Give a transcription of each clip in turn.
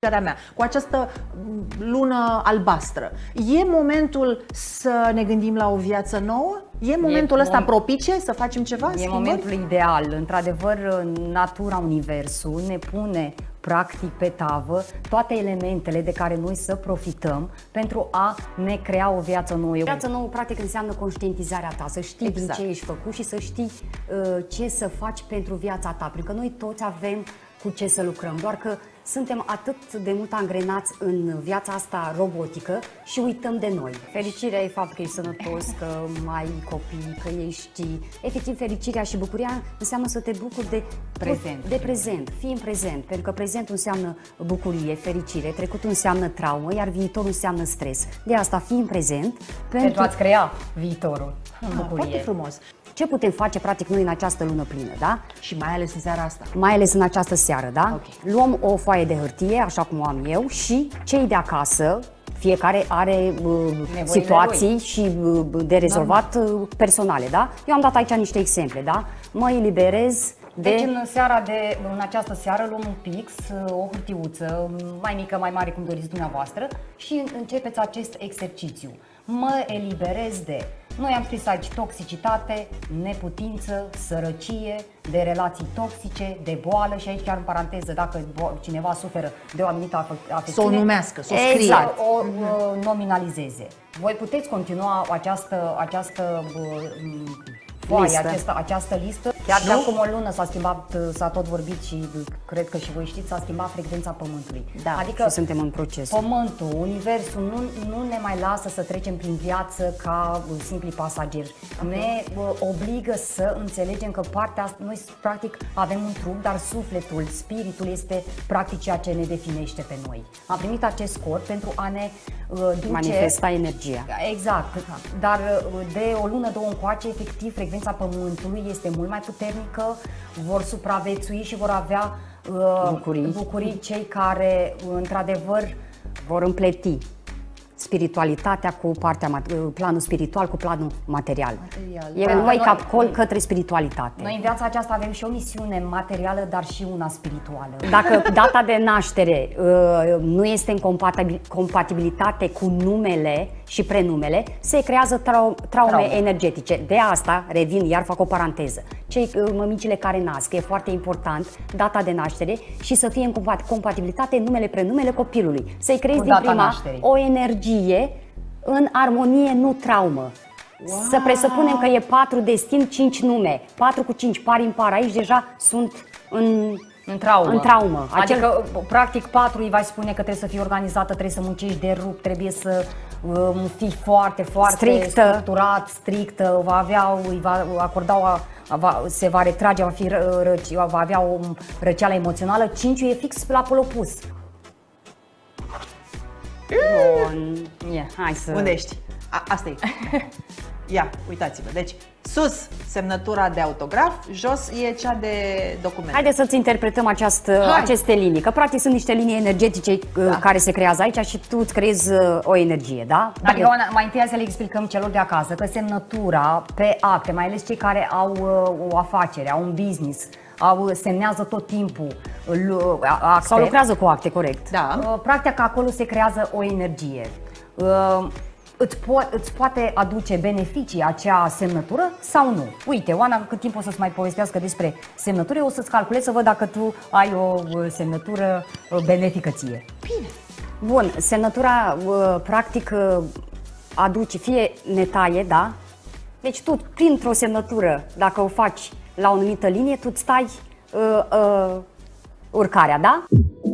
mea, cu această lună albastră. E momentul să ne gândim la o viață nouă? E momentul ăsta propice să facem ceva? E momentul ideal. Într-adevăr, natura, universul ne pune practic pe tavă toate elementele de care noi să profităm pentru a ne crea o viață nouă. O viață nouă practic înseamnă conștientizarea ta, să știi din ce ești făcut și să știi ce să faci pentru viața ta, pentru că noi toți avem cu ce să lucrăm, doar că suntem atât de mult angrenați în viața asta robotică și uităm de noi. Fericirea e faptul că ești sănătos, că ai copii, că ești... Efectiv, fericirea și bucuria înseamnă să te bucuri de prezent. Fii în prezent, pentru că prezentul înseamnă bucurie, fericire, trecutul înseamnă traumă, iar viitorul înseamnă stres. De asta fii în prezent pentru a-ți crea viitorul în bucurie. Foarte frumos. Ce putem face, practic, noi în această lună plină, da? Și mai ales în seara asta. Mai ales în această seară, da? Okay. Luăm o foaie de hârtie, așa cum o am eu, și cei de acasă, fiecare are situații și de rezolvat personale, da? Eu am dat aici niște exemple, da? Mă eliberez de... Deci în această seară luăm un pix, o hârtiuță, mai mică, mai mare, cum doriți dumneavoastră, și începeți acest exercițiu. Mă eliberez de... Noi am scris aici toxicitate, neputință, sărăcie, de relații toxice, de boală și aici chiar în paranteză, dacă cineva suferă de o anumită afecțiune, să o numească, să o scrie. Exact, o nominalizeze. Voi puteți continua această foaie, această listă. Chiar de acum o lună s-a schimbat, s-a tot vorbit și cred că și voi știți, s-a schimbat frecvența Pământului. Da, adică și suntem în proces. Pământul, Universul nu ne mai lasă să trecem prin viață ca simpli pasageri. Ne obligă să înțelegem că partea asta, noi practic avem un trup, dar sufletul, spiritul este practic ceea ce ne definește pe noi. Am primit acest corp pentru a ne duce... manifesta energia. Exact, dar de o lună, două încoace, efectiv, frecvența Pământului este mult mai puternică, vor supraviețui și vor avea bucurii cei care, într-adevăr, vor împleti spiritualitatea cu planul spiritual cu planul material. E un wake-up call către spiritualitate. Noi în viața aceasta avem și o misiune materială, dar și una spirituală. Dacă data de naștere nu este în compatibilitate cu numele și prenumele, se creează traume energetice. De asta, revin, iar fac o paranteză. Mămicile care nasc, e foarte important data de naștere și să fie în compatibilitate numele, prenumele copilului. Să-i creezi din prima o energie în armonie, nu traumă. Wow. Să presupunem că e 4 destin, 5 nume. 4 cu 5 par impar. Aici deja sunt în traumă. Adică, practic, 4 îi vai spune că trebuie să fii organizată, trebuie să muncești de rup, trebuie să fii foarte structurat, strictă, îi va acorda se va retrage, va avea o răceală emoțională. 5 e fix la pol opus. Bun. Hai să... Unde ești? Asta e. Ia, uitați-vă. Deci, sus semnătura de autograf, jos e cea de document. Haideți să-ți interpretăm aceste linii, că practic sunt niște linii energetice care se creează aici și tu îți creezi o energie, da? Adică mai întâi să le explicăm celor de acasă că semnătura pe acte, mai ales cei care au o afacere, au un business, semnează tot timpul acte. Sau lucrează cu acte, corect. Da. Practic acolo se creează o energie. Îți poate aduce beneficii acea semnătură sau nu? Uite, Oana, cât timp o să-ți mai povestească despre semnătură, eu o să-ți calculez să văd dacă tu ai o semnătură benefică ție. Bine. Bun, semnătura practic aduce, fie netaie, da? Deci tu, printr-o semnătură, dacă o faci la o anumită linie, tu îți stai urcarea, da?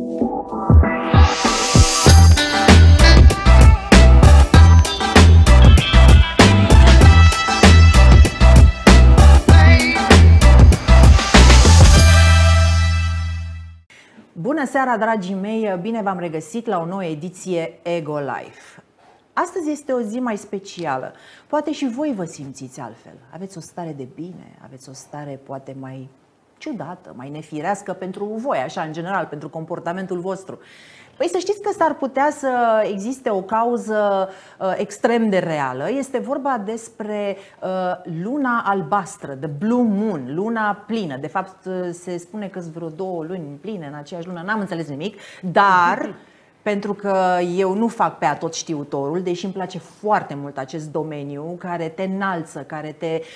Bună seara, dragii mei! Bine v-am regăsit la o nouă ediție Ego Life. Astăzi este o zi mai specială. Poate și voi vă simțiți altfel. Aveți o stare de bine, aveți o stare poate mai ciudată, mai nefirească pentru voi, așa, în general, pentru comportamentul vostru. Păi să știți că s-ar putea să existe o cauză extrem de reală. Este vorba despre luna albastră, the blue moon, luna plină. De fapt se spune că sunt vreo 2 luni pline în aceeași lună, n-am înțeles nimic, dar pentru că eu nu fac pe atot știutorul, deși îmi place foarte mult acest domeniu care te înalță, care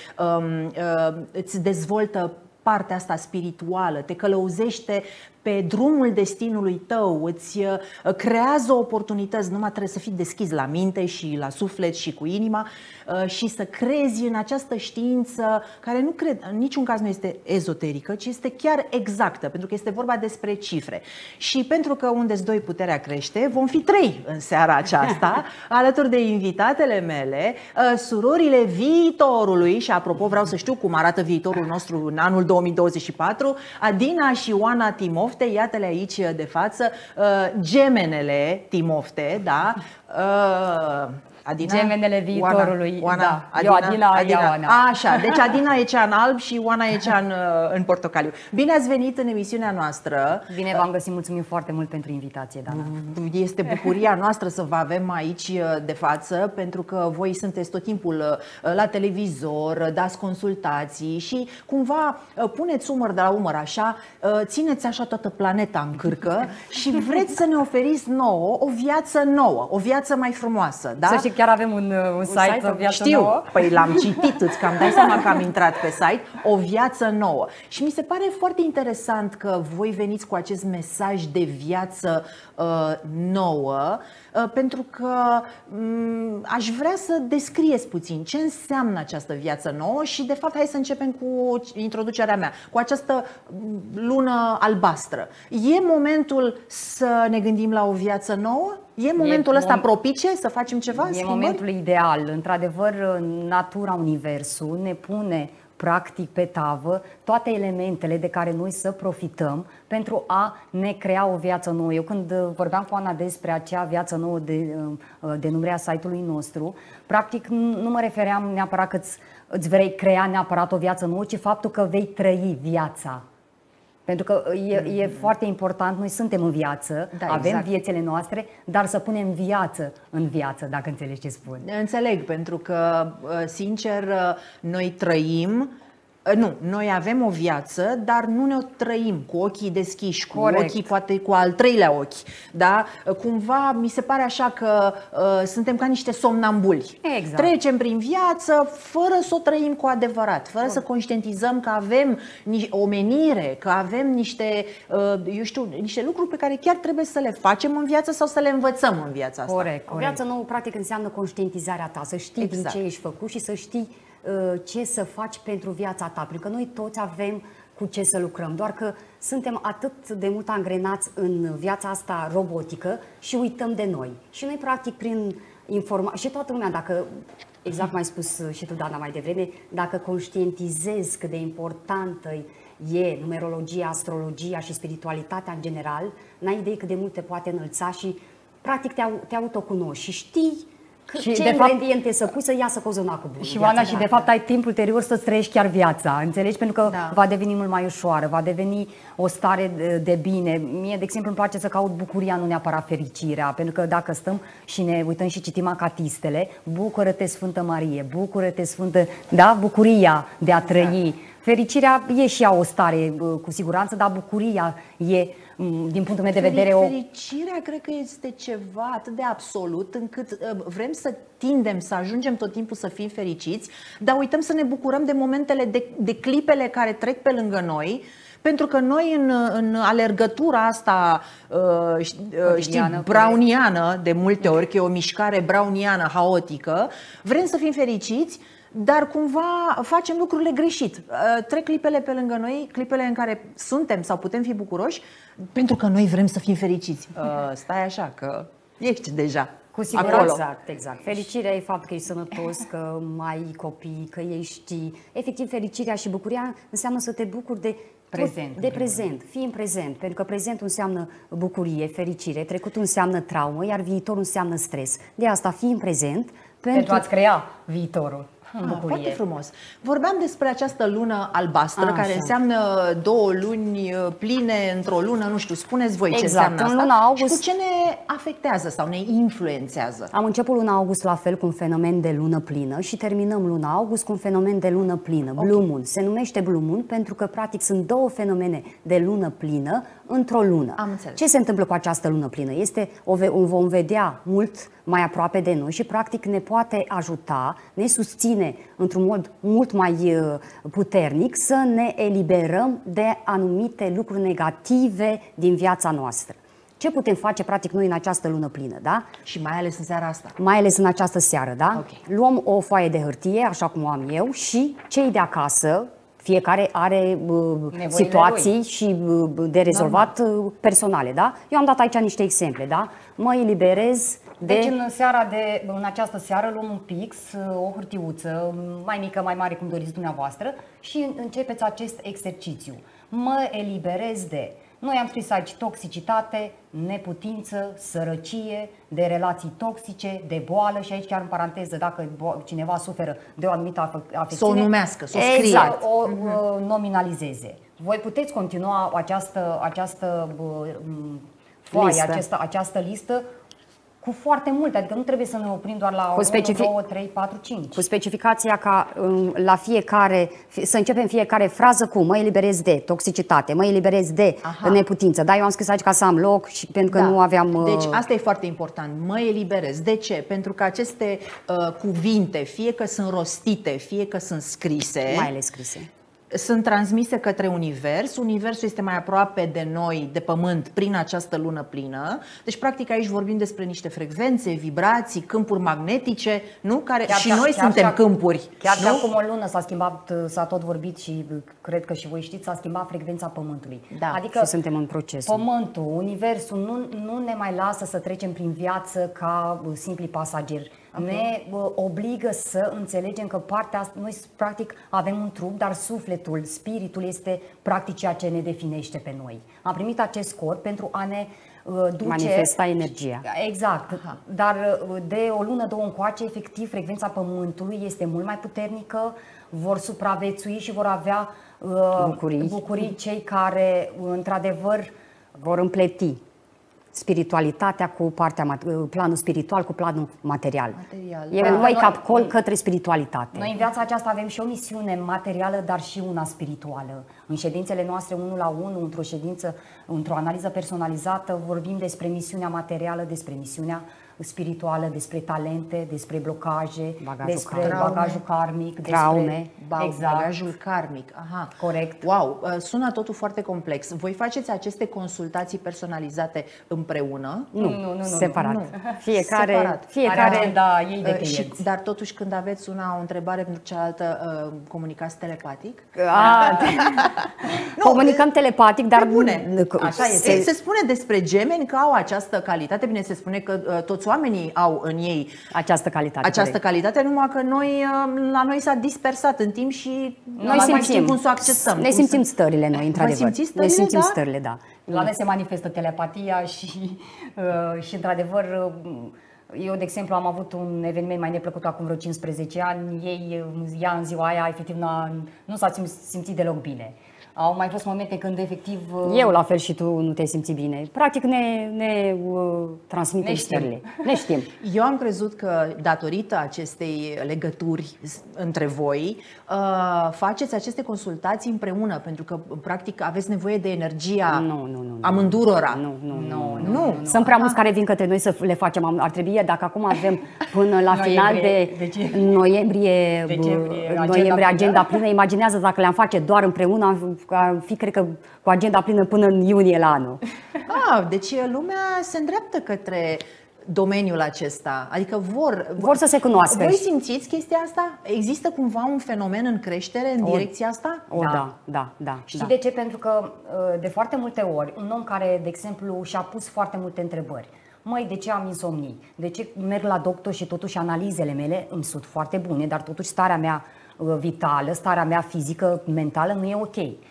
îți dezvoltă partea asta spirituală, te călăuzește pe drumul destinului tău, îți creează oportunități, numai trebuie să fii deschis la minte și la suflet și cu inima și să crezi în această știință care nu cred, în niciun caz nu este ezoterică, ci este chiar exactă, pentru că este vorba despre cifre. Și pentru că unde-s 2 puterea crește, vom fi 3 în seara aceasta, alături de invitatele mele, surorile viitorului, și apropo vreau să știu cum arată viitorul nostru în anul 2024, Adina și Oana Timofte. Iată-le aici de față, gemenele Timofte, da? Adina? Gemenele viitorului. Oana, da. Adina, eu Oana. Așa, deci Adina e cea în alb și Oana e cea în portocaliu. Bine ați venit în emisiunea noastră. Bine v-am găsit, mulțumim foarte mult pentru invitație, Dana. Este bucuria noastră să vă avem aici de față, pentru că voi sunteți tot timpul la televizor, dați consultații și cumva puneți umăr de la umăr așa, țineți așa toată planeta în cârcă și vreți să ne oferiți nouă o viață nouă, o viață mai frumoasă, da? Chiar avem un site, Viață Nouă. Păi l-am citit, îți cam dai seama că am intrat pe site, o viață nouă. Și mi se pare foarte interesant că voi veniți cu acest mesaj de viață nouă, pentru că aș vrea să descrieți puțin ce înseamnă această viață nouă și de fapt hai să începem cu introducerea mea, cu această lună albastră. E momentul să ne gândim la o viață nouă? E momentul ăsta propice să facem ceva? E momentul ideal. Într-adevăr, natura, universul ne pune practic pe tavă toate elementele de care noi să profităm pentru a ne crea o viață nouă. Eu când vorbeam cu Ana despre acea viață nouă de denumirea site-ului nostru, practic nu mă refeream neapărat că îți vei crea neapărat o viață nouă, ci faptul că vei trăi viața. Pentru că e foarte important, noi suntem în viață, avem viețile noastre, dar să punem viață în viață, dacă înțelegi ce spun. Înțeleg, pentru că, sincer, noi trăim, noi avem o viață, dar nu ne-o trăim cu ochii deschiși, cu ochii, poate cu al 3-lea ochi, da? Cumva mi se pare așa că suntem ca niște somnambuli. Exact. Trecem prin viață fără să o trăim cu adevărat, fără să conștientizăm că avem o menire, că avem niște, eu știu, niște lucruri pe care chiar trebuie să le facem în viață sau să le învățăm în viața asta. Corect. O viață nouă, practic, înseamnă conștientizarea ta, să știi din ce ești făcut și să știi ce să faci pentru viața ta, pentru că noi toți avem cu ce să lucrăm, doar că suntem atât de mult angrenați în viața asta robotică și uităm de noi. Și noi, practic, prin informație, și toată lumea, dacă, exact cum ai spus și tu, Dana, mai devreme, dacă conștientizezi cât de importantă e numerologia, astrologia și spiritualitatea în general, n-ai idee cât de mult te poate înălța și, practic, te autocunoști și știi ce ingrediente să pui să iasă cozonacul bun. Și Oana, și de fapt ai timp ulterior să-ți trăiești chiar viața, înțelegi? Pentru că va deveni mult mai ușoară, va deveni o stare de bine. Mie, de exemplu, îmi place să caut bucuria, nu neapărat fericirea, pentru că dacă stăm și ne uităm și citim acatistele, bucură-te, Sfântă Marie, bucură-te, Sfântă, da? Bucuria de a trăi. Fericirea e și ea o stare, cu siguranță, dar bucuria e, din punctul meu de vedere, Fericirea cred că este ceva atât de absolut încât vrem să tindem să ajungem tot timpul să fim fericiți, dar uităm să ne bucurăm de momentele, de clipele care trec pe lângă noi. Pentru că noi în alergătura asta, știi, browniană, de multe ori, că e o mișcare browniană, haotică, vrem să fim fericiți, dar cumva facem lucrurile greșit. Trec clipele pe lângă noi, clipele în care suntem sau putem fi bucuroși, pentru că noi vrem să fim fericiți. Stai așa, că ești deja. Cu siguranță, exact. Fericirea e faptul că ești sănătos, că mai ai copii, că ești... Efectiv, fericirea și bucuria înseamnă să te bucuri de prezent. Fii în prezent, pentru că prezentul înseamnă bucurie, fericire, trecutul înseamnă traumă, iar viitorul înseamnă stres. De asta fii în prezent pentru a-ți crea viitorul. Foarte frumos. Vorbeam despre această lună albastră, care înseamnă 2 luni pline într-o lună, nu știu, spuneți voi ce înseamnă asta. În luna august... Și cu ce ne afectează sau ne influențează? Am început luna august la fel cu un fenomen de lună plină și terminăm luna august cu un fenomen de lună plină, Blue Moon. Se numește Blue Moon pentru că practic sunt 2 fenomene de lună plină într-o lună. Am înțeles. Ce se întâmplă cu această lună plină? O vom vedea mult mai aproape de noi și practic ne poate ajuta, ne susține într-un mod mult mai puternic să ne eliberăm de anumite lucruri negative din viața noastră. Ce putem face practic noi în această lună plină, da? Și mai ales în seara asta. Mai ales în această seară, da? Okay. Luăm o foaie de hârtie, așa cum o am eu, și cei de acasă, fiecare are situații și de rezolvat personale, da? Eu am dat aici niște exemple, da? Mă eliberez de... Deci în această seară luăm un pix, o hârtiuță, mai mică, mai mare, cum doriți dumneavoastră, și începeți acest exercițiu. Mă eliberez de... Noi am scris aici toxicitate, neputință, sărăcie, de relații toxice, de boală și aici chiar în paranteză, dacă cineva suferă de o anumită afecțiune, să o numească, să o scrie. Exact, o nominalizeze. Voi puteți continua această foaie, această listă cu foarte multe, adică nu trebuie să ne oprim doar la 1, 2, 3, 4, 5. Cu specificația ca la fiecare, să începem fiecare frază cu mă eliberez de toxicitate, mă eliberez de neputință. Da, eu am scris aici ca să am loc și pentru că nu aveam... Deci asta e foarte important, mă eliberez. De ce? Pentru că aceste cuvinte, fie că sunt rostite, fie că sunt scrise, mai ales scrise, sunt transmise către univers. Universul este mai aproape de noi, de pământ, prin această lună plină. Deci, practic, aici vorbim despre niște frecvențe, vibrații, câmpuri magnetice, nu? Care și noi suntem câmpuri. Chiar de acum o lună s-a schimbat, s-a tot vorbit și cred că și voi știți, s-a schimbat frecvența Pământului. Da. Adică și suntem în proces. Pământul, Universul nu ne mai lasă să trecem prin viață ca simpli pasageri. Ne obligă să înțelegem că partea asta, noi practic avem un trup, dar sufletul, spiritul este practic ceea ce ne definește pe noi. Am primit acest corp pentru a ne duce... Manifesta energia. Exact. Dar de o lună, 2 încoace, efectiv, frecvența Pământului este mult mai puternică, vor supraviețui și vor avea bucurii cei care, într-adevăr, vor împleti spiritualitatea cu planul spiritual cu planul material. E un wake-up call către spiritualitate. Noi în viața aceasta avem și o misiune materială, dar și una spirituală. În ședințele noastre 1 la 1, într-o ședință, într-o analiză personalizată, vorbim despre misiunea materială, despre misiunea spirituală, despre talente, despre blocaje, despre bagajul karmic, traume, bagajul karmic. Aha. Corect. Wow, sună totul foarte complex. Voi faceți aceste consultații personalizate împreună? Nu, separat. Nu. Fiecare agenda ei de clienți. Dar totuși când aveți o întrebare pentru cealaltă, comunicați telepatic? Comunicăm telepatic, dar așa este. Se spune despre gemeni că au această calitate, bine, se spune că toți oamenii au în ei această calitate, numai că la noi s-a dispersat în timp și noi mai știm cum să o accesăm. Ne simțim stările noi, într-adevăr. Ne simțim stările, da. La noi se manifestă telepatia și într-adevăr, eu, de exemplu, am avut un eveniment mai neplăcut acum vreo 15 ani. Ea în ziua aia, efectiv, nu s-a simțit deloc bine. Au mai fost momente când, efectiv... Eu, la fel, și tu nu te simți bine. Practic, ne transmitem stările. Ne știm. Eu am crezut că, datorită acestei legături între voi, faceți aceste consultații împreună, pentru că, practic, aveți nevoie de energia amândurora. Nu. Sunt prea mulți care vin către noi să le facem. Ar trebui, dacă acum avem până la final de noiembrie agenda plină, imaginează dacă le-am face doar împreună, cred că cu agenda plină până în iunie la anul. Deci lumea se îndreaptă către domeniul acesta, adică vor să se cunoască. Voi simțiți chestia asta? Există cumva un fenomen în creștere în direcția asta? Da. Știi de ce? Pentru că de foarte multe ori un om care, de exemplu, și-a pus foarte multe întrebări. Măi, de ce am insomnii? De ce merg la doctor și totuși analizele mele îmi sunt foarte bune, dar totuși starea mea vitală, starea mea fizică, mentală nu e ok.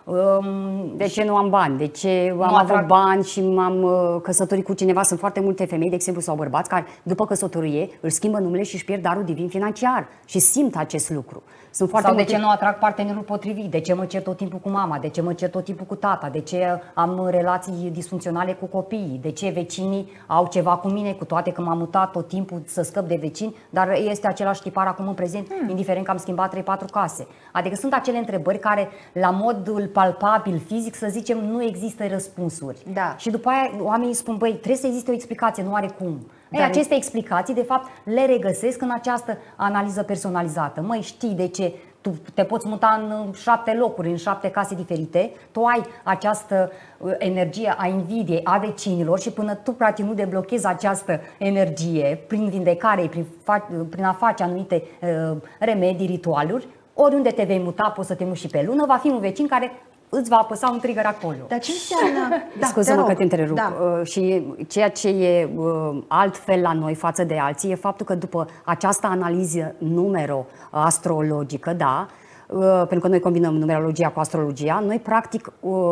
De ce nu am bani? De ce am avut bani și m-am căsătorit cu cineva? Sunt foarte multe femei, de exemplu, sau bărbați care după căsătorie își schimbă numele și își pierd darul divin financiar și simt acest lucru. Sunt foarte sau de ce nu atrag partenerul potrivit? De ce mă cer tot timpul cu mama? De ce mă cer tot timpul cu tata? De ce am relații disfuncționale cu copiii? De ce vecinii au ceva cu mine, cu toate că m-am mutat tot timpul să scăp de vecini, dar este același tipar acum în prezent, indiferent că am schimbat 3-4 case. Adică sunt acele întrebări care, la modul palpabil, fizic, să zicem, nu există răspunsuri. Da. Și după aia oamenii spun, băi, trebuie să existe o explicație, nu are cum. Aceste explicații, de fapt, le regăsesc în această analiză personalizată. Măi, știi de ce tu te poți muta în 7 locuri, în 7 case diferite, tu ai această energie a invidiei, a vecinilor și până tu, practic, nu deblochezi această energie prin vindecare, prin a face anumite remedii, ritualuri, oriunde te vei muta, poți să te muți și pe lună, va fi un vecin care îți va apăsa un trigger acolo. Dar ce înseamnă? Scuze-mă că te întrerup. Și ceea ce e altfel la noi față de alții e faptul că după această analiză numero-astrologică, pentru că noi combinăm numerologia cu astrologia, noi practic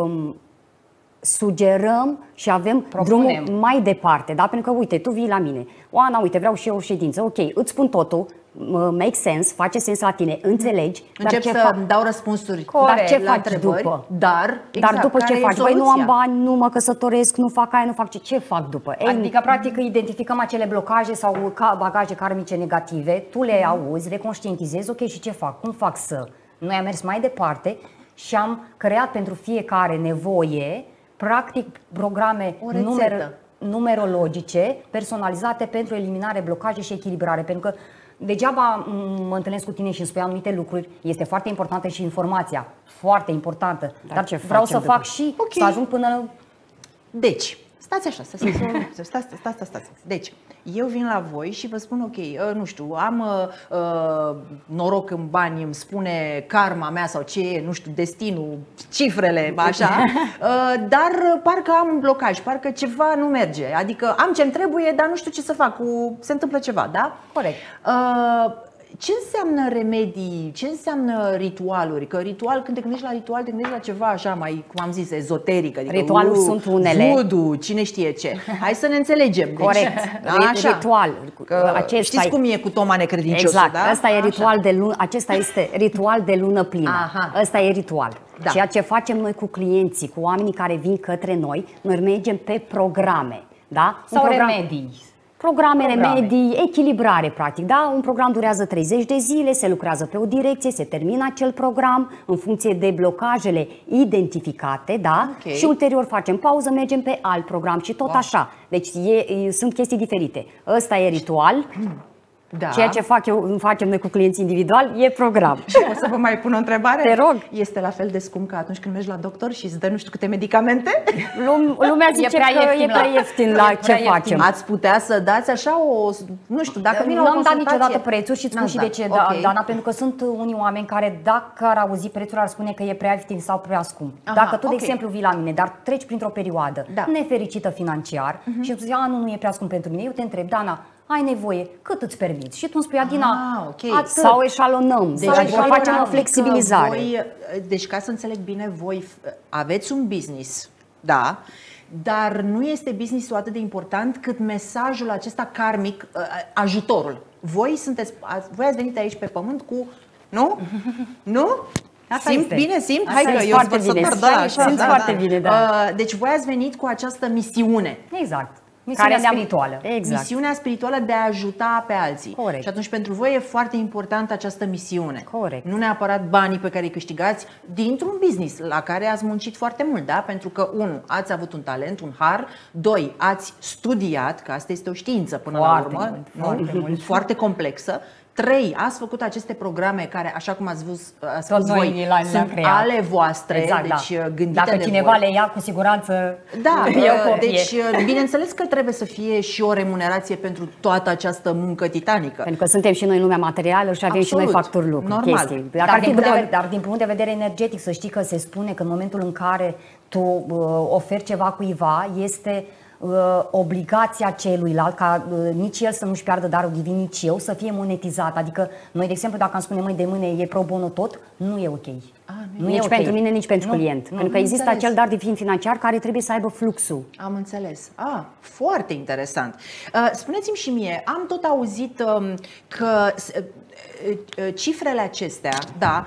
sugerăm și avem drumul mai departe, da? Pentru că, uite, tu vii la mine, Oana, uite, vreau și eu o ședință, ok, îți spun totul, make sense, face sens la tine, înțelegi. Încep să dau răspunsuri. Dar ce faci după? Dar după ce faci? Băi, nu am bani, nu mă căsătoresc, nu fac aia, nu fac ce fac după? Adică, practic, identificăm acele blocaje sau bagaje karmice negative, tu le auzi, le conștientizezi, ok, și ce fac? Cum fac să? Noi am mers mai departe și am creat pentru fiecare nevoie, practic, programe numerologice personalizate pentru eliminare, blocaje și echilibrare. Pentru că degeaba mă întâlnesc cu tine și îmi spui anumite lucruri, este foarte importantă și informația, foarte importantă, dar vreau să fac și să ajung până... Deci, stați așa, stați. Deci, eu vin la voi și vă spun, ok, nu știu, am noroc în bani, îmi spune karma mea sau ce e, nu știu, destinul, cifrele, așa, dar parcă am un blocaj, parcă ceva nu merge, adică am ce-mi trebuie, dar nu știu ce să fac, se întâmplă ceva, da? Corect. Ce înseamnă remedii? Ce înseamnă ritualuri? Că ritual, când te gândești la ritual, te gândești la ceva așa mai, cum am zis, ezoteric. Adică, ritualuri sunt unele. Voodoo, cine știe ce. Hai să ne înțelegem. Deci, corect. Așa. Ritual. Știți cum e cu Toma necredinciosul, exact. Da? Asta e ritual de lună, acesta este ritual de lună plină. Ăsta e ritual. Da. Ceea ce facem noi cu clienții, cu oamenii care vin către noi mergem pe programe. Da? Sau remedii. Programe, remedii, echilibrare, practic, da? Un program durează 30 de zile, se lucrează pe o direcție, se termină acel program în funcție de blocajele identificate, da? Okay. Și ulterior facem pauză, mergem pe alt program și tot așa. Deci sunt chestii diferite. Ăsta e ritual. Da. Ceea ce facem noi cu clienți individual e program. Și o să vă mai pun o întrebare? Te rog. Este la fel de scump ca atunci când mergi la doctor și îți dă nu știu câte medicamente? Lumea zice că e prea ieftin la ce facem. Ați putea să dați așa nu știu, dacă vine o consultație... Nu am dat niciodată prețuri și îți spun și de ce, Dana, pentru că sunt unii oameni care, dacă ar auzi prețul, ar spune că e prea ieftin sau prea scump. Dacă tu, de exemplu, vii la mine, dar treci printr-o perioadă nefericită financiar și îți zici, nu e prea scump pentru mine, eu te întreb, Dana, ai nevoie, cât îți permiți? Și tu îmi spui, Adina, atât. Sau eșalonăm, deci facem o flexibilizare. Deci, ca să înțeleg bine, voi aveți un business, da, dar nu este business-ul atât de important cât mesajul acesta karmic, ajutorul. Voi ați venit aici pe pământ cu, nu? Nu? Simt bine, simt? Hai că eu sunt foarte bine, da. Deci voi ați venit cu această misiune. Exact. Misiunea spirituală. Exact. Misiunea spirituală de a ajuta pe alții. Corect. Și atunci pentru voi e foarte importantă această misiune. Corect. Nu neapărat banii pe care îi câștigați dintr-un business la care ați muncit foarte mult, da? Pentru că, 1, ați avut un talent, un har, 2, ați studiat, că asta este o știință până la urmă, foarte complexă. 3, ați făcut aceste programe care, așa cum ați spus voi, sunt ale voastre, exact, deci gândite dacă de cineva voi. le ia, cu siguranță deci bineînțeles că trebuie să fie și o remunerație pentru toată această muncă titanică. Pentru că suntem și noi în lumea materială și avem și noi facturi, lucruri, chestii. Dar din punct de vedere energetic, să știi că se spune că în momentul în care tu oferi ceva cuiva, este obligația celuilalt ca nici el să nu-și piardă darul divin, nici eu, să fie monetizat. Adică noi, de exemplu, dacă îmi spune mâine de mâine e pro bono tot, nu e ok. Nici pentru mine, nici pentru client. Pentru că există acel dar divin financiar care trebuie să aibă fluxul. Am înțeles. Foarte interesant. Spuneți-mi și mie, am tot auzit că cifrele acestea, da,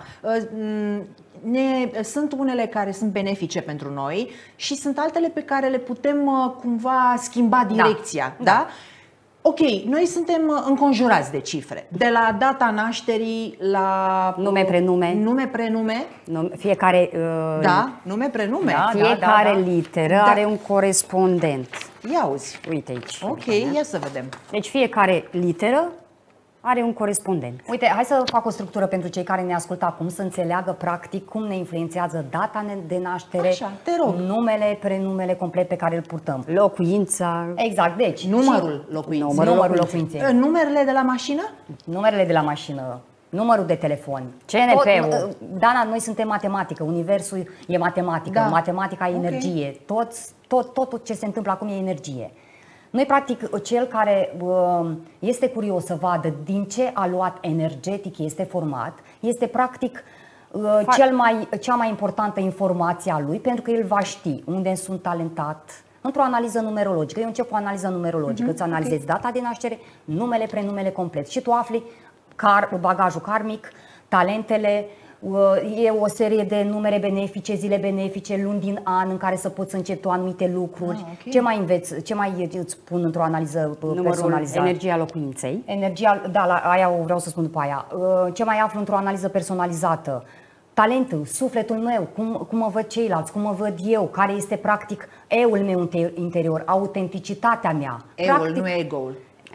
sunt unele care sunt benefice pentru noi și sunt altele pe care le putem cumva schimba direcția, da? Ok, noi suntem înconjurați de cifre. De la data nașterii la nume, prenume. Fiecare nume, prenume. Fiecare literă are un corespondent. Ia auzi. Uite aici. Ok, ia să vedem. Deci fiecare literă are un corespondent. Uite, hai să fac o structură pentru cei care ne ascultă acum, să înțeleagă practic cum ne influențează data de naștere, te rog. numele, prenumele complet pe care îl purtăm. Locuința. Exact, deci numărul locuinței. Numărul locuinței. Numerele de la mașină? Numerele de la mașină. Numărul de telefon. CNP-ul. Dana, noi suntem matematică, universul e matematică, matematica e energie, tot ce se întâmplă acum e energie. Noi, practic, cel care este curios să vadă din ce aluat energetic este format, este practic cea mai importantă informație a lui, pentru că el va ști unde sunt talentat. Într-o analiză numerologică, eu încep cu o analiză numerologică, îți analizezi data de naștere, numele, prenumele complet și tu afli bagajul karmic, talentele, e o serie de numere benefice, zile benefice, luni din an în care să poți începi anumite lucruri. Ce mai înveți, ce mai îți pun într-o analiză personalizată? Energia locuinței. Energia, aia o vreau să spun după aia. Ce mai aflu într-o analiză personalizată? Talentul, sufletul meu, cum mă văd ceilalți, cum mă văd eu, care este practic eu-ul meu interior, autenticitatea mea. Eu-ul, nu ego-ul.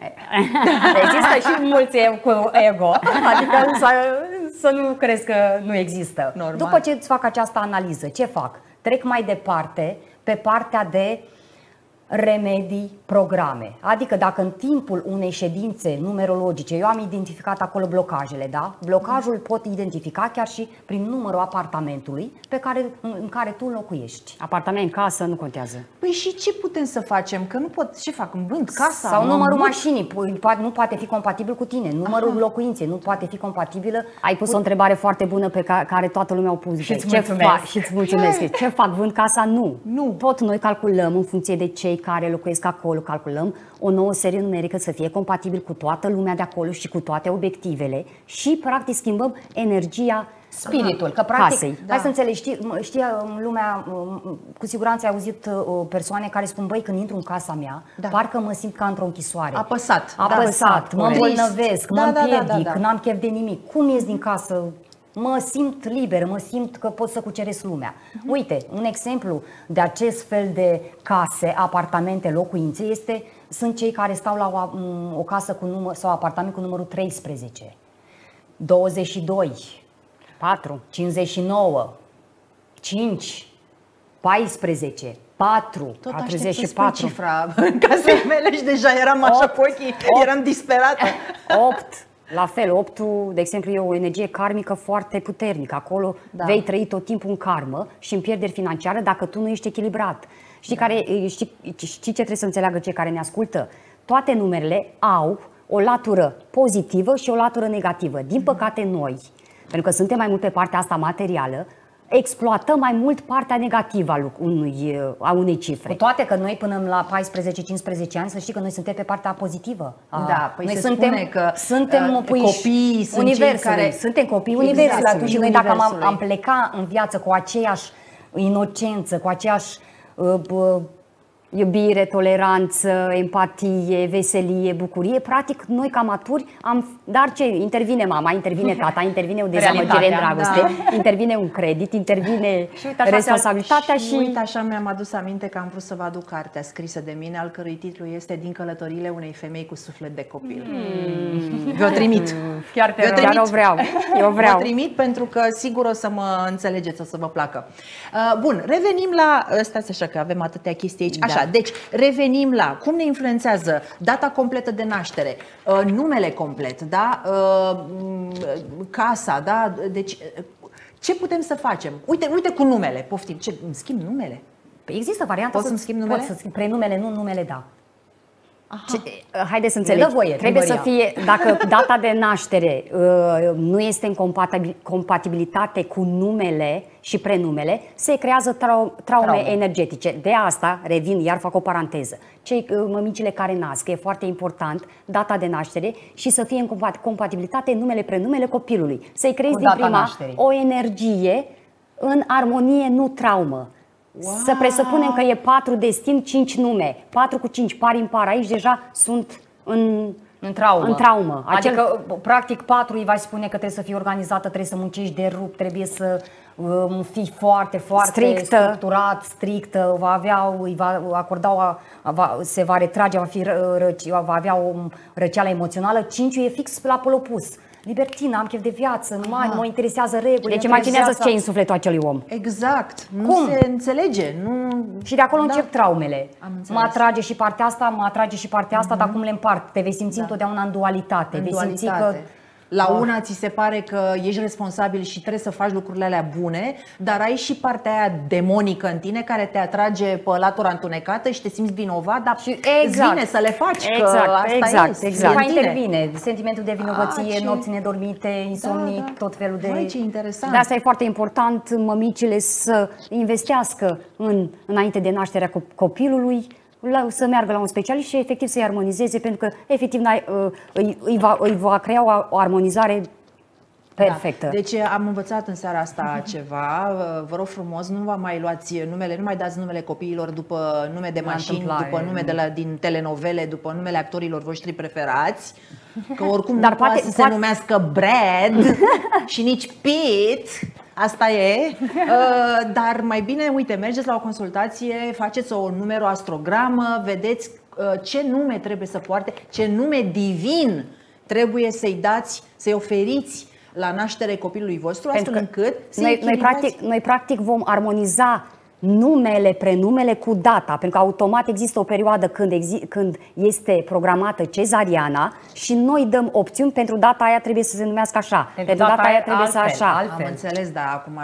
Există și mulți cu ego, adică să nu crezi că nu există. Normal. După ce îți fac această analiză, ce fac? Trec mai departe pe partea de remedii, programe. Adică dacă în timpul unei ședințe numerologice eu am identificat acolo blocajele, da? Blocajul pot identifica chiar și prin numărul apartamentului în care tu locuiești. Apartament, casă, nu contează. Păi și ce putem să facem? Că nu pot, ce fac? Îmi vând casa? Sau numărul mașinii nu poate fi compatibil cu tine. Numărul locuinței nu poate fi compatibilă. Ai pus o întrebare foarte bună pe care toată lumea o pus. Și îți mulțumesc. Ce fac? Vând casa? Nu. Tot noi calculăm în funcție de cei care locuiesc acolo, calculăm o nouă serie numerică să fie compatibil cu toată lumea de acolo și cu toate obiectivele și practic schimbăm energia, spiritul, că practic, casei. Hai să înțelegi, știi lumea, cu siguranță ai auzit persoane care spun, băi, când intru în casa mea, parcă mă simt ca într-o închisoare. Apăsat, mă îmbolnăvesc, mă împiedic, n-am chef de nimic. Cum ies din casă? Mă simt liber, mă simt că pot să cuceresc lumea. Uite, un exemplu de acest fel de case, apartamente, locuințe sunt cei care stau la o casă sau apartament cu numărul 13, 22, 4, 59, 5, 14, 4, tot 44. Cifra în casele mele și deja eram așa cu ochii, eram disperată. 8. La fel, 8-ul, de exemplu, e o energie karmică foarte puternică. Acolo vei trăi tot timpul în karmă și în pierderi financiară dacă tu nu ești echilibrat. Știi ce trebuie să înțeleagă cei care ne ascultă? Toate numerele au o latură pozitivă și o latură negativă. Din păcate noi, pentru că suntem mai mult pe partea asta materială, exploatăm mai mult partea negativă a unei cifre. Cu toate că noi până la 14-15 ani, să știi că noi suntem pe partea pozitivă. Păi noi se spune că suntem copiii sunt cei care... Suntem copiii universului. Atunci noi dacă am plecat în viață cu aceeași inocență, cu aceeași iubire, toleranță, empatie, veselie, bucurie, practic noi ca maturi dar ce? Intervine mama, intervine tata, intervine o dezamăgire în dragoste, intervine un credit, intervine responsabilitatea și... Uite, așa mi-am adus aminte că am vrut să vă aduc cartea scrisă de mine, al cărui titlu este Din călătoriile unei femei cu suflet de copil. Vă trimit. Chiar o vreau. Eu vreau. Vă trimit pentru că sigur o să mă înțelegeți, o să vă placă. Bun, revenim la... Stați așa că avem atâtea chestii aici. Așa, deci revenim la cum ne influențează data completă de naștere, numele complet, da? Casa, da? Deci ce putem să facem? Uite cu numele, poftim, îmi schimb numele? Există varianta să-mi schimb numele? Prenumele, nu numele, da. Haideți să înțeleg. Trebuie să fie, dacă data de naștere nu este în compatibilitate cu numele și prenumele, se creează traume energetice. De asta, revin, iar fac o paranteză. Mămicile care nasc, e foarte important data de naștere și să fie în compatibilitate numele, prenumele copilului. Să-i creezi din prima o energie în armonie, nu traumă. Wow. Să presupunem că e 4 destin, 5 nume. 4 cu 5, par impar. Aici deja sunt în traumă. Adică, practic, 4 îi va spune că trebuie să fii organizată, trebuie să muncești de rup, trebuie să fii foarte, foarte structurat, strictă, îi va acorda, se va retrage, va avea o răceală emoțională. 5 e fix la pol opus. Libertină, am chef de viață, nu mă interesează regulile. Deci imaginează ce e în sufletul acelui om. Exact. Nu se înțelege. Și de acolo încep traumele. Mă atrage și partea asta, mă atrage și partea asta, dar cum le împart? Te vei simți întotdeauna în dualitate. Vei simți că la una ți se pare că ești responsabil și trebuie să faci lucrurile alea bune, dar ai și partea aia demonică în tine care te atrage pe latura întunecată și te simți vinovat, dar îți vine să le faci, că asta exact. Mai intervine sentimentul de vinovăție, nopți nedormite, insomnii, tot felul de... Vai, ce interesant. De asta e foarte important mămicile să investească înainte de nașterea copilului, să meargă la un specialist și efectiv să-i armonizeze, pentru că efectiv îi va crea o armonizare perfectă. Deci am învățat în seara asta ceva. Vă rog frumos, nu vă mai luați numele, nu mai dați numele copiilor după nume de mașini, după nume din telenovele, după numele actorilor voștri preferați, că oricum nu poate să se numească Brad și nici Pete. Asta e, dar mai bine, uite, mergeți la o consultație, faceți o numeroastrogramă, vedeți ce nume trebuie să poarte, ce nume divin trebuie să-i dați, să-i oferiți la naștere copilului vostru, astfel încât noi practic vom armoniza numele, prenumele cu data, pentru că automat există o perioadă când este programată cezariana și noi dăm opțiuni pentru data aia trebuie să se numească așa, pentru data aia trebuie să așa. Am înțeles, dar acum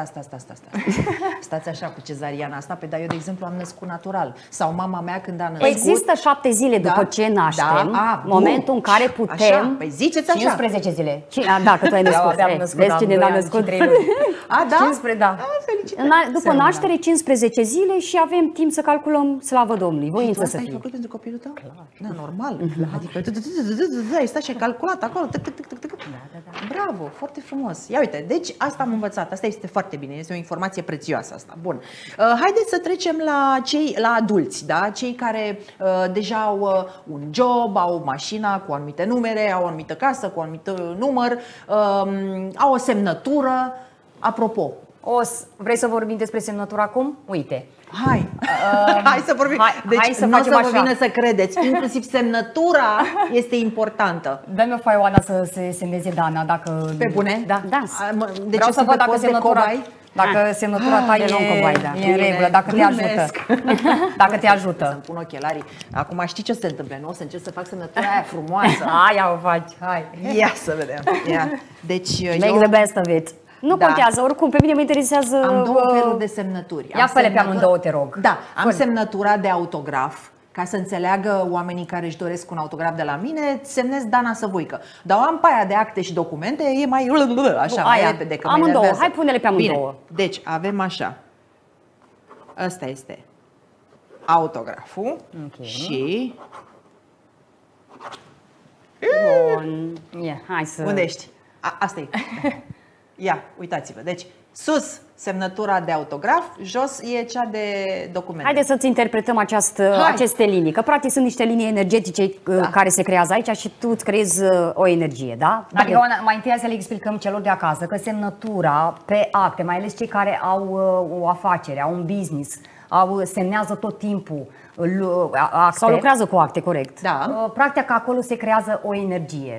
stați așa cu cezariana asta, dar eu de exemplu am născut natural sau mama mea când a născut. Există 7 zile după ce naștem, momentul în care putem. Păi ziceți așa. 15 zile. Da, că tu ai născut. Vezi cine n-a născut. 15, da. După naștere 15 zile și avem timp să calculăm, slavă Domnului, voință să fie. Ai făcut pentru copilul tău? Da, normal. Adică ai stat și ai calculat acolo. Bravo, foarte frumos. Ia uite, deci asta am învățat. Asta este foarte bine, este o informație prețioasă asta. Bun. Haideți să trecem la adulți, da? Cei care deja au un job, au mașina cu anumite numere, au o anumită casă cu un anumit număr, au o semnătură. Apropo, vrei să vorbim despre semnătură acum? Uite. Hai să vorbim. Deci nu o să vă vină să credeți. Inclusiv semnătura este importantă. Dă-mi o foaie, Oana, să se semneze Dana. Dacă... Pe bune? Da. Deci vreau să văd dacă semnătura ta e în regulă, dacă te ajută. Dacă te ajută. Să-mi pun ochelarii. Acum știi ce se întâmplă, nu? O să încerc să fac semnătura aia frumoasă. Aia o faci, hai. Ia să vedem. Deci make the best of it. Nu contează, oricum, pe mine mă interesează... Am două feluri de semnături. Ia fă-le pe amândouă, te rog. Da, am semnătura de autograf, ca să înțeleagă oamenii care își doresc un autograf de la mine, semnez Dana Săvoică. Dar am pe aia de acte și documente, e mai așa, mai repede, că amândouă, hai pune-le pe amândouă. Bine. Deci, avem așa. Ăsta este autograful și... Bun. Hai să... Unde ești? Asta e. Ia, uitați-vă. Deci, sus semnătura de autograf, jos e cea de documente. Haideți să-ți interpretăm aceste linii, că practic sunt niște linii energetice care se creează aici și tu îți creezi o energie, da? Adică, mai întâi să le explicăm celor de acasă că semnătura pe acte, mai ales cei care au o afacere, au un business, semnează tot timpul acte. Sau lucrează cu acte, corect. Da. Practic, acolo se creează o energie.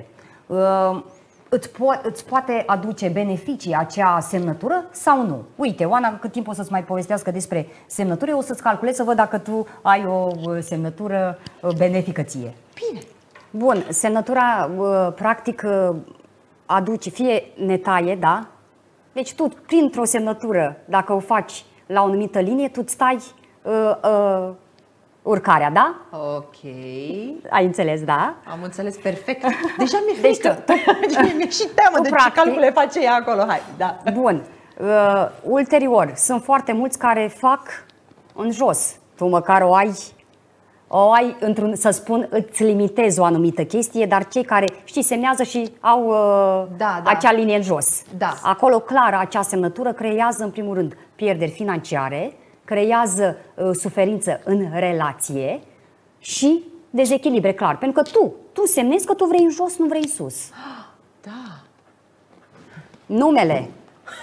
Îți poate aduce beneficii acea semnătură sau nu? Uite, Oana, cât timp o să-ți mai povestească despre semnătură, o să-ți calculez să văd dacă tu ai o semnătură benefică ție. Bine. Bun, semnătura practic aduce, fie netaie, da? Deci tu, printr-o semnătură, dacă o faci la o anumită linie, tu îți stai urcarea, da? Ok. Ai înțeles, da? Am înțeles perfect. Deja mi-e frică. Mi-e și teamă de ce calcule face ea acolo. Hai, da. Bun. Ulterior, sunt foarte mulți care fac în jos. Tu măcar o ai să spun, îți limitezi o anumită chestie, dar cei care, știi, semnează și au acea linie în jos. Da. Acolo, clar, acea semnătură creează, în primul rând, pierderi financiare, creează suferință în relație și dezechilibre, clar. Pentru că tu semnezi că tu vrei în jos, nu vrei în sus. Da. Numele.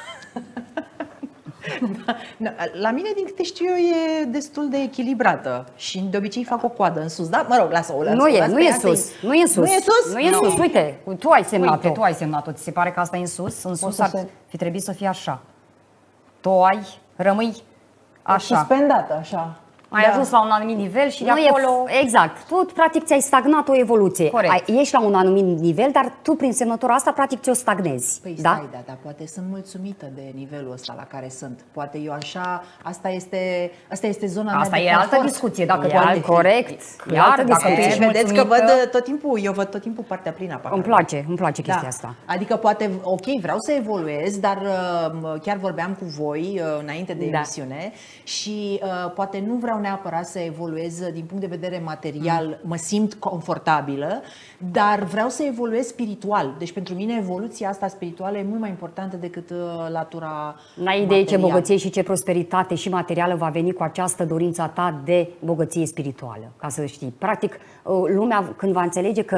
La mine, din câte știu eu, e destul de echilibrată și de obicei fac o coadă în sus, da? Mă rog, lasă-o. Nu e sus. Nu e sus. Uite, tu ai semnat-o. Tu ai semnat-o. Ți se pare că asta e în sus? În sus ar fi trebuit să fie așa. Tu rămâi așa. Suspendată, așa. Ai ajuns la un anumit nivel și de acolo... Exact. Tu, practic, ți-ai stagnat o evoluție. Corect. Ești la un anumit nivel, dar tu, prin semnătura asta, practic, ți-o stagnezi. Păi da? stai, dar poate sunt mulțumită de nivelul ăsta la care sunt. Poate eu așa, asta este zona mea de confort. Asta e altă discuție, dacă poate fi. Corect. E altă discuție. Vedeți că eu văd tot timpul partea plină. Îmi place chestia asta. Adică poate, ok, vreau să evoluez, dar chiar vorbeam cu voi înainte de emisiune și poate nu vreau neapărat să evoluez din punct de vedere material, mă simt confortabilă, dar vreau să evoluez spiritual. Deci pentru mine evoluția asta spirituală e mult mai importantă decât latura N-ai idee ce bogăție și ce prosperitate și materială va veni cu această dorință a ta de bogăție spirituală, ca să știi. Practic, lumea când va înțelege că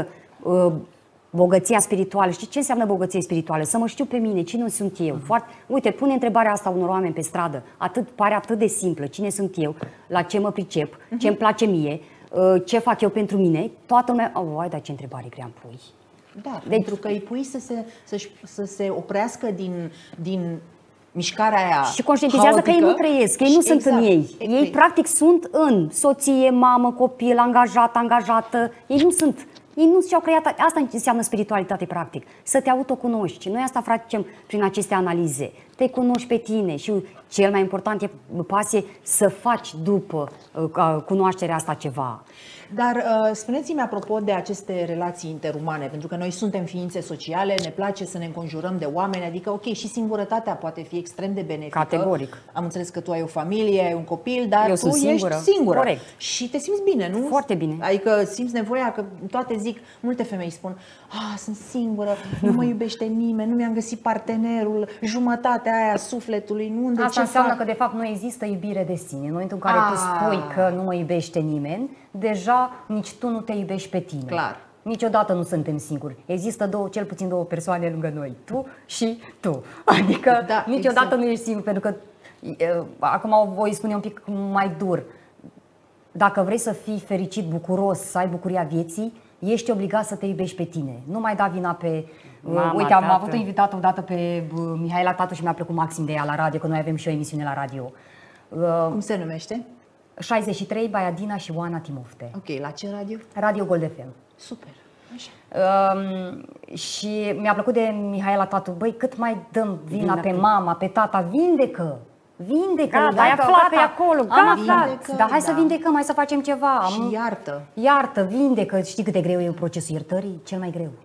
bogăția spirituală, știi ce înseamnă bogăție spirituală? Să mă știu pe mine, cine sunt eu. Uite, pune întrebarea asta unor oameni pe stradă, pare atât de simplă, cine sunt eu, la ce mă pricep, ce îmi place mie, ce fac eu pentru mine, toată lumea, dar ce întrebare grea îmi pui. Da, pentru că îi pui să se oprească din mișcarea aia și conștientizează haotică, că ei nu trăiesc, ei nu sunt în ei. Ei practic sunt în soție, mamă, copil, angajată, ei nu sunt. Ei nu și-au creat, asta înseamnă spiritualitate practic, să te autocunoști. Noi asta facem prin aceste analize. Te cunoști pe tine și cel mai important e pasie să faci după cunoașterea asta ceva. Dar spuneți-mi apropo de aceste relații interumane, pentru că noi suntem ființe sociale, ne place să ne înconjurăm de oameni, adică ok, și singurătatea poate fi extrem de benefică. Categoric. Am înțeles că tu ai o familie, ai un copil, dar eu tu ești singură. Corect. Și te simți bine, nu? Foarte bine. Adică simți nevoia, că toate zic, multe femei spun, sunt singură, nu mă iubește nimeni, nu mi-am găsit partenerul, jumătatea aia a sufletului, nu unde asta înseamnă că de fapt nu există iubire de sine. În momentul în care tu spui că nu mă iubește nimeni, deja nici tu nu te iubești pe tine. Clar. Niciodată nu suntem singuri. Există cel puțin două persoane lângă noi, tu și tu. Adică niciodată nu ești singur, pentru că acum voi spune un pic mai dur. Dacă vrei să fii fericit, bucuros, să ai bucuria vieții, ești obligat să te iubești pe tine. Nu mai da vina pe... Uite, am avut o invitată odată pe Mihaela Tatu și mi-a plăcut maxim de ea la radio, că noi avem și o emisiune la radio. Cum se numește? 63, Baiadina și Oana Timofte. Ok, la ce radio? Radio Gold FM. Super. Așa. Și mi-a plăcut de Mihaela Tatu. Băi, cât mai dăm vina pe mama, pe tata, vindecă! Vindecă! Ai aflat că e acolo, am aflat. Dar hai să vindecăm, hai să facem ceva. Și iartă. Iartă, vindecă. Știi cât de greu e procesul iertării? Cel mai greu.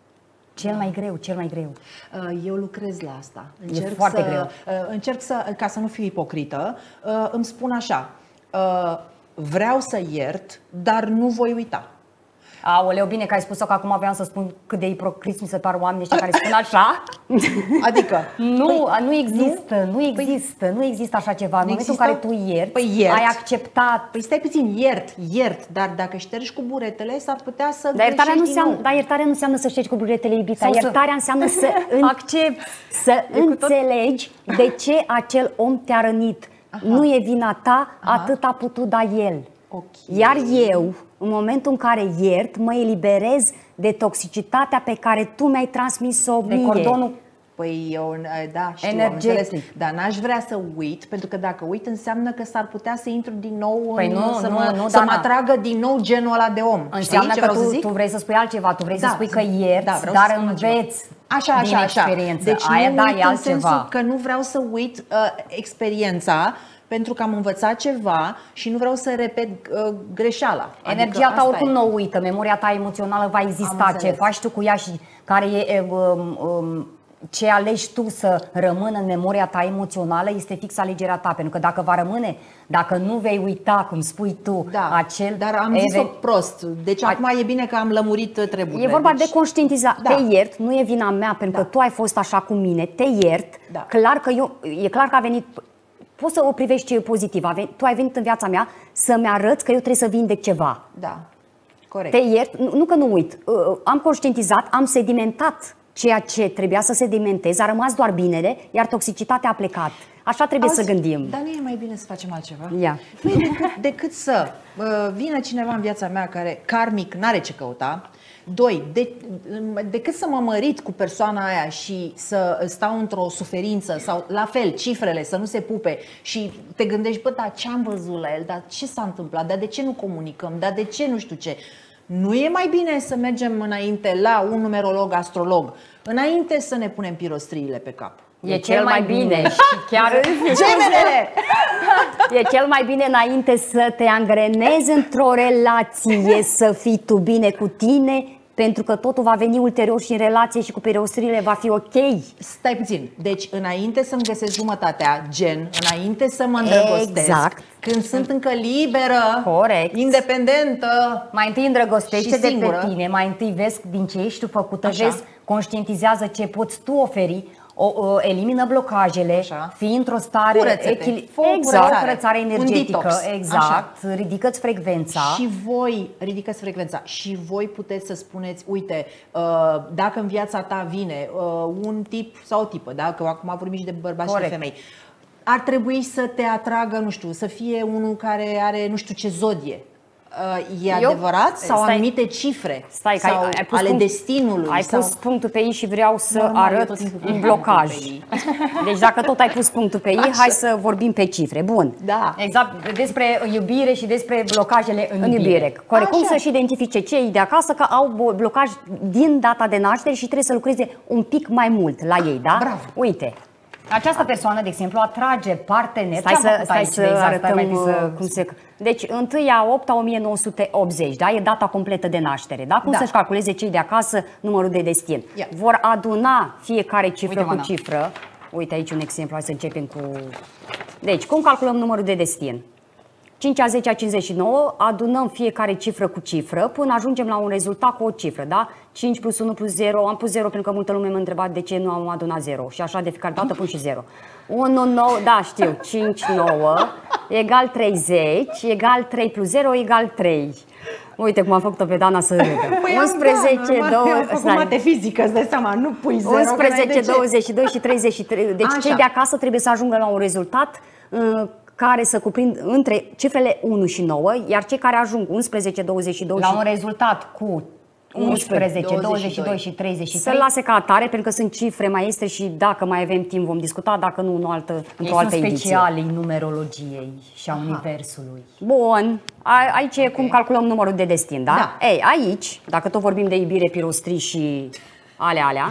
Cel mai greu. Eu lucrez la asta. E foarte greu. Încerc ca să nu fiu ipocrită, îmi spun așa, vreau să iert, dar nu voi uita. Aoleu, bine că ai spus-o, că acum aveam să spun cât de ipocriți mi se par oamenii ăștia care spun așa. Adică? Nu există așa ceva. În momentul în care tu ierți, ai acceptat. Păi stai puțin, iert, dar dacă ștergi cu buretele, s-ar putea să iertarea nu înseamnă să ștergi cu buretele, iubita. Iertarea înseamnă să accepti, să înțelegi de ce acel om te-a rănit. Nu e vina ta, atât a putut da el. Okay. Iar eu, în momentul în care iert, mă eliberez de toxicitatea pe care tu mi-ai transmis-o mie. De cordonul. Păi eu, știu, am înțeles, dar n-aș vrea să uit, pentru că dacă uit înseamnă că s-ar putea să intru din nou, să mă atragă din nou genul ăla de om. Înseamnă că tu vrei să spui altceva, tu vrei să spui că ierți, dar înveți din experiență. Deci aia nu da, uit e în sensul altceva. că nu vreau să uit experiența, pentru că am învățat ceva și nu vreau să repet greșeala. Energia ta oricum nu o uită, memoria ta emoțională va exista, ce faci tu cu ea și care e ce alegi tu să rămână în memoria ta emoțională este fix alegerea ta, pentru că dacă va rămâne, dacă nu vei uita, cum spui tu, acel... Dar am zis-o prost, deci acum e bine că am lămurit treburile. E vorba de conștientizare. Te iert, nu e vina mea, pentru că tu ai fost așa cu mine, te iert, e clar că a venit... Poți să o privești pozitiv. Tu ai venit în viața mea să-mi arăți că eu trebuie să vindec ceva. Da, corect. Te iert, nu că nu uit. Am conștientizat, am sedimentat ceea ce trebuia să sedimentez, a rămas doar binele, iar toxicitatea a plecat. Așa trebuie să gândim. Dar nu e mai bine să facem altceva? Decât să vină cineva în viața mea care karmic n-are ce căuta. Doi, decât să mă mărit cu persoana aia și să stau într-o suferință sau la fel, cifrele să nu se pupe și te gândești, bă, dar ce am văzut la el, dar ce s-a întâmplat, dar de ce nu comunicăm, dar de ce nu știu ce. Nu e mai bine să mergem înainte la un numerolog, astrolog, înainte să ne punem pirostriile pe cap? E cel mai bine și chiar gemenele! E cel mai bine înainte să te angrenezi într-o relație, să fii tu bine cu tine, pentru că totul va veni ulterior și în relație și cu pirostriile va fi ok. Stai puțin, deci înainte să-mi găsesc jumătatea, gen, înainte să mă îndrăgostesc, când sunt încă liberă, independentă, mai întâi îndrăgostește de pe tine, mai întâi vezi din ce ești tu făcută, vezi, conștientizează ce poți tu oferi, elimină blocajele, fii într-o stare curățare energetică, ridică-ți frecvența. Și voi ridică-ți frecvența și voi puteți să spuneți, uite, dacă în viața ta vine un tip sau o tipă, da? Că acum vorbim și de bărbați și de femei, ar trebui să te atragă, nu știu, să fie unul care are nu știu ce zodie. E adevărat? Sau anumite cifre? Sau ale destinului? Ai pus punctul pe I și vreau să arăt un blocaj. Deci dacă tot ai pus punctul pe I, hai să vorbim pe cifre. Bun. Da. Exact, despre iubire și despre blocajele în iubire. Corect. Cum să-și identifice cei de acasă că au blocaj din data de naștere și trebuie să lucreze un pic mai mult la ei, da? Bravo. Uite. Această persoană, de exemplu, atrage parteneri. Stai să arătăm cum se... Deci, 1/8/1980, da? E data completă de naștere, da? Cum să-și calculeze cei de acasă numărul de destin? Vor aduna fiecare cifră cu cifră. Uite aici un exemplu, hai să începem cu... Deci, cum calculăm numărul de destin? 5 a 10 a 59, adunăm fiecare cifră cu cifră până ajungem la un rezultat cu o cifră, da? 5 plus 1 plus 0, am pus 0 pentru că multă lume m-a întrebat de ce nu am adunat 0 și așa de fiecare dată pun și 0. 1, 9, da știu, 5, 9, egal 30, egal 3 plus 0, egal 3. Uite cum am făcut-o pe Dana să râdă. 11, 2, am făcut mate fizică, îți dai seama, nu pui 0. 11, 22 și 33. Deci cei de acasă trebuie să ajungă la un rezultat care să cuprind între cifrele 1 și 9, iar cei care ajung 11, 22 la un rezultat cu 11, 22 și 33 să lase ca atare, pentru că sunt cifre maestre și dacă mai avem timp vom discuta, dacă nu, într-o altă ediție. Specialii numerologiei și a universului. Bun, aici e cum calculăm numărul de destin, da? Ei, aici, dacă tot vorbim de iubire, pirostri și alea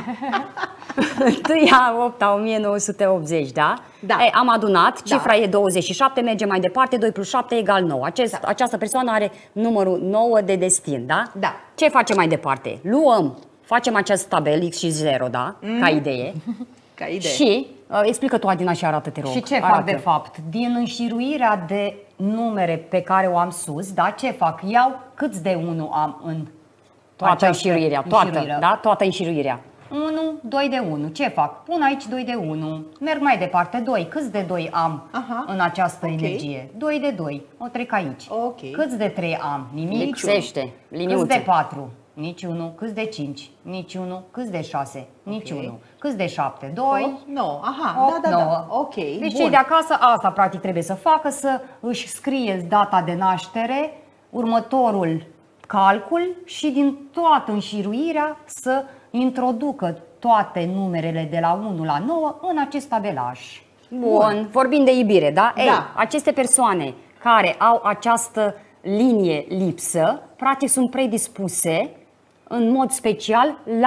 1/8/1980, da? Ei, am adunat, cifra e 27, mergem mai departe, 2 plus 7 egal 9. Această persoană are numărul 9 de destin, da? Da. Ce facem mai departe? Facem acest tabel X și 0, da? Ca idee. Ca idee. Și explică tu, Adina, și arată, te rog. Și ce fac de fapt? Din înșiruirea de numere pe care o am sus, da? Ce fac? Iau câți de 1 am în toată înșiruirea, toată înșiruirea. 1, 2 de 1. Ce fac? Pun aici 2 de 1. Merg mai departe. 2. Câți de 2 am în această energie? 2 de 2. O trec aici. Câți de 3 am? Nimic. Lipsește. Câți de 4? Nici 1. Câți de 5? Nici 1. Câți de 6? Nici 1. Câți de 7? 2. 9. Aha, 8, da. Ok. Deci cei de acasă asta practic trebuie să facă, să își scrie data de naștere, următorul calcul și din toată înșiruirea să introducă toate numerele de la 1 la 9 în acest tabelaj. Bun, vorbim de iubire, da? Ei, aceste persoane care au această linie lipsă, practic sunt predispuse în mod special la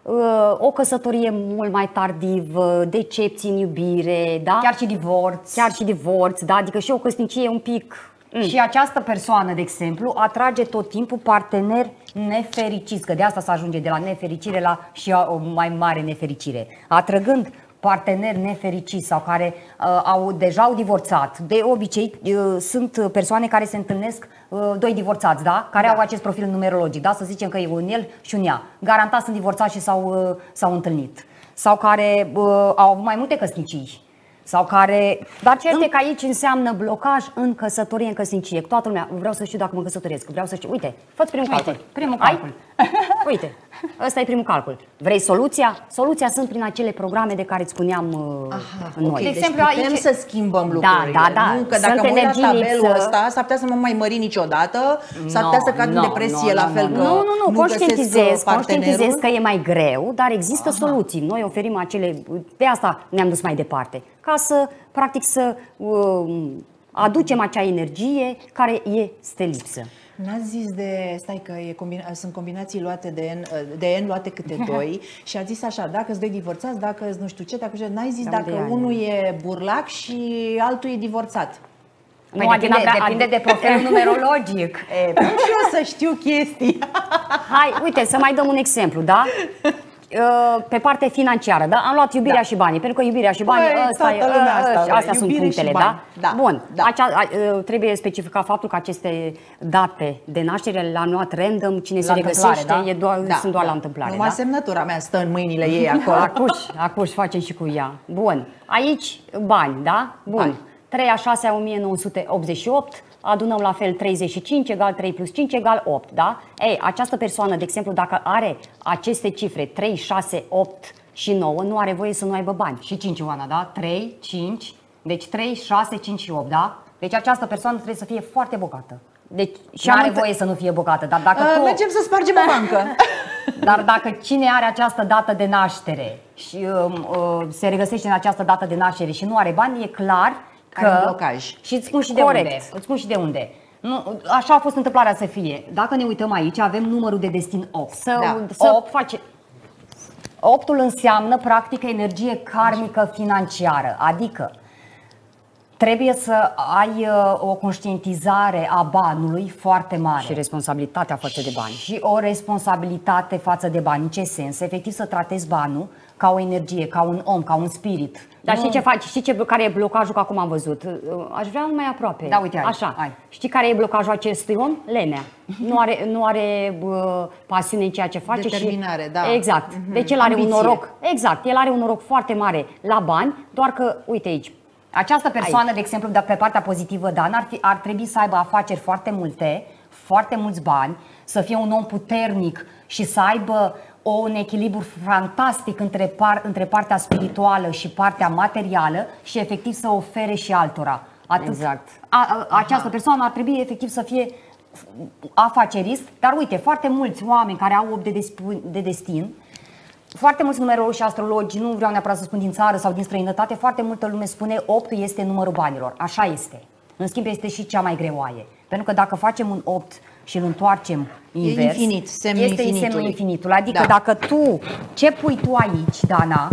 o căsătorie mult mai tardiv, decepții în iubire, da? Chiar și divorț. Chiar și divorț, da? Adică și o căsnicie un pic... Și această persoană, de exemplu, atrage tot timpul parteneri nefericiți, că de asta se ajunge de la nefericire la și o mai mare nefericire. Atrăgând parteneri nefericiți sau care deja au divorțat. De obicei sunt persoane care se întâlnesc, doi divorțați, da? Care au acest profil numerologic, da? Să zicem că e un el și un ea. Garantat sunt divorțați și s-au întâlnit. Sau care au avut mai multe căsnicii. Sau care... Dar ce este că aici înseamnă blocaj în căsătorie, în căsnicie. Toată lumea, vreau să știu dacă mă căsătoresc, vreau să știu. Uite, fă-ți primul calcul. Primul calcul. Uite, ăsta e primul calcul. Vrei soluția? Soluția sunt prin acele programe de care îți spuneam noi. Okay. De exemplu, deci putem să schimbăm lucrurile. Da. Nu? Că dacă mă uit la tabelul ăsta, s-ar putea să mă mai mări niciodată, s-ar putea să cad în depresie la fel că nu conștientizez că e mai greu, dar există soluții. Noi oferim acele... De asta ne-am dus mai departe. Ca să, practic, să aducem acea energie care este lipsă. N-ați zis de, stai că sunt combinații luate de N luate câte doi și ați zis așa, dacă-s doi divorțați, dacă-s nu știu ce, n-ai zis dacă unul e burlac și altul e divorțat. Nu, depinde de profilul numerologic. Cum și eu să știu chestii? Hai, uite, să mai dăm un exemplu, da? Pe partea financiară, da? Am luat iubirea și banii, pentru că iubirea și banii, astea sunt punctele, da? Bun, trebuie specificat faptul că aceste date de naștere le-am luat random, cine se regăsește, sunt doar la întâmplare. Numai semnătura mea stă în mâinile ei acolo. Acuș facem și cu ea. Bun, aici bani, da? Bun, 3 a 6 a 1988, adunăm la fel 35 egal 3 plus 5 egal 8, da? Ei, această persoană, de exemplu, dacă are aceste cifre 3, 6, 8 și 9, nu are voie să nu aibă bani. Și 5, Ioana, da? 3, 5, deci 3, 6, 5 și 8, da? Deci această persoană trebuie să fie foarte bogată. Deci și nu are voie să nu fie bogată, dar dacă tu... Mergem să spargem o bancă. Dar dacă cine are această dată de naștere și se regăsește în această dată de naștere și nu are bani, e clar că blocaj. Și îți spun și de unde. Îți spun și de unde. Nu, așa a fost întâmplarea să fie. Dacă ne uităm aici, avem numărul de destin 8. 8 face 8-ul înseamnă practic energie karmică financiară, adică trebuie să ai o conștientizare a banului foarte mare. Și responsabilitatea față de bani. Și o responsabilitate față de bani. În ce sens? Efectiv să tratezi banul ca o energie, ca un om, ca un spirit. Dar știi ce faci? Știi care e blocajul, că acum am văzut? Aș vrea mai aproape. Da, uite, așa. Știi care e blocajul acestui om? Lenea. Nu are pasiune în ceea ce face. Determinare, și... da. Exact. Deci el are un noroc. Exact. El are un noroc foarte mare la bani, doar că, uite aici. Această persoană, de exemplu, pe partea pozitivă, Dan, ar trebui să aibă afaceri foarte multe, foarte mulți bani, să fie un om puternic și să aibă un echilibru fantastic între partea spirituală și partea materială și efectiv să ofere și altora. Exact. Această persoană ar trebui efectiv să fie afacerist, dar uite, foarte mulți oameni care au 8 de destin, foarte mulți numerologi și astrologi, nu vreau neapărat să spun din țară sau din străinătate, foarte multă lume spune 8 este numărul banilor. Așa este. În schimb, este și cea mai greoaie. Pentru că dacă facem un 8 și îl întoarcem invers, este semnul infinitul. Adică dacă tu, ce pui tu aici, Dana,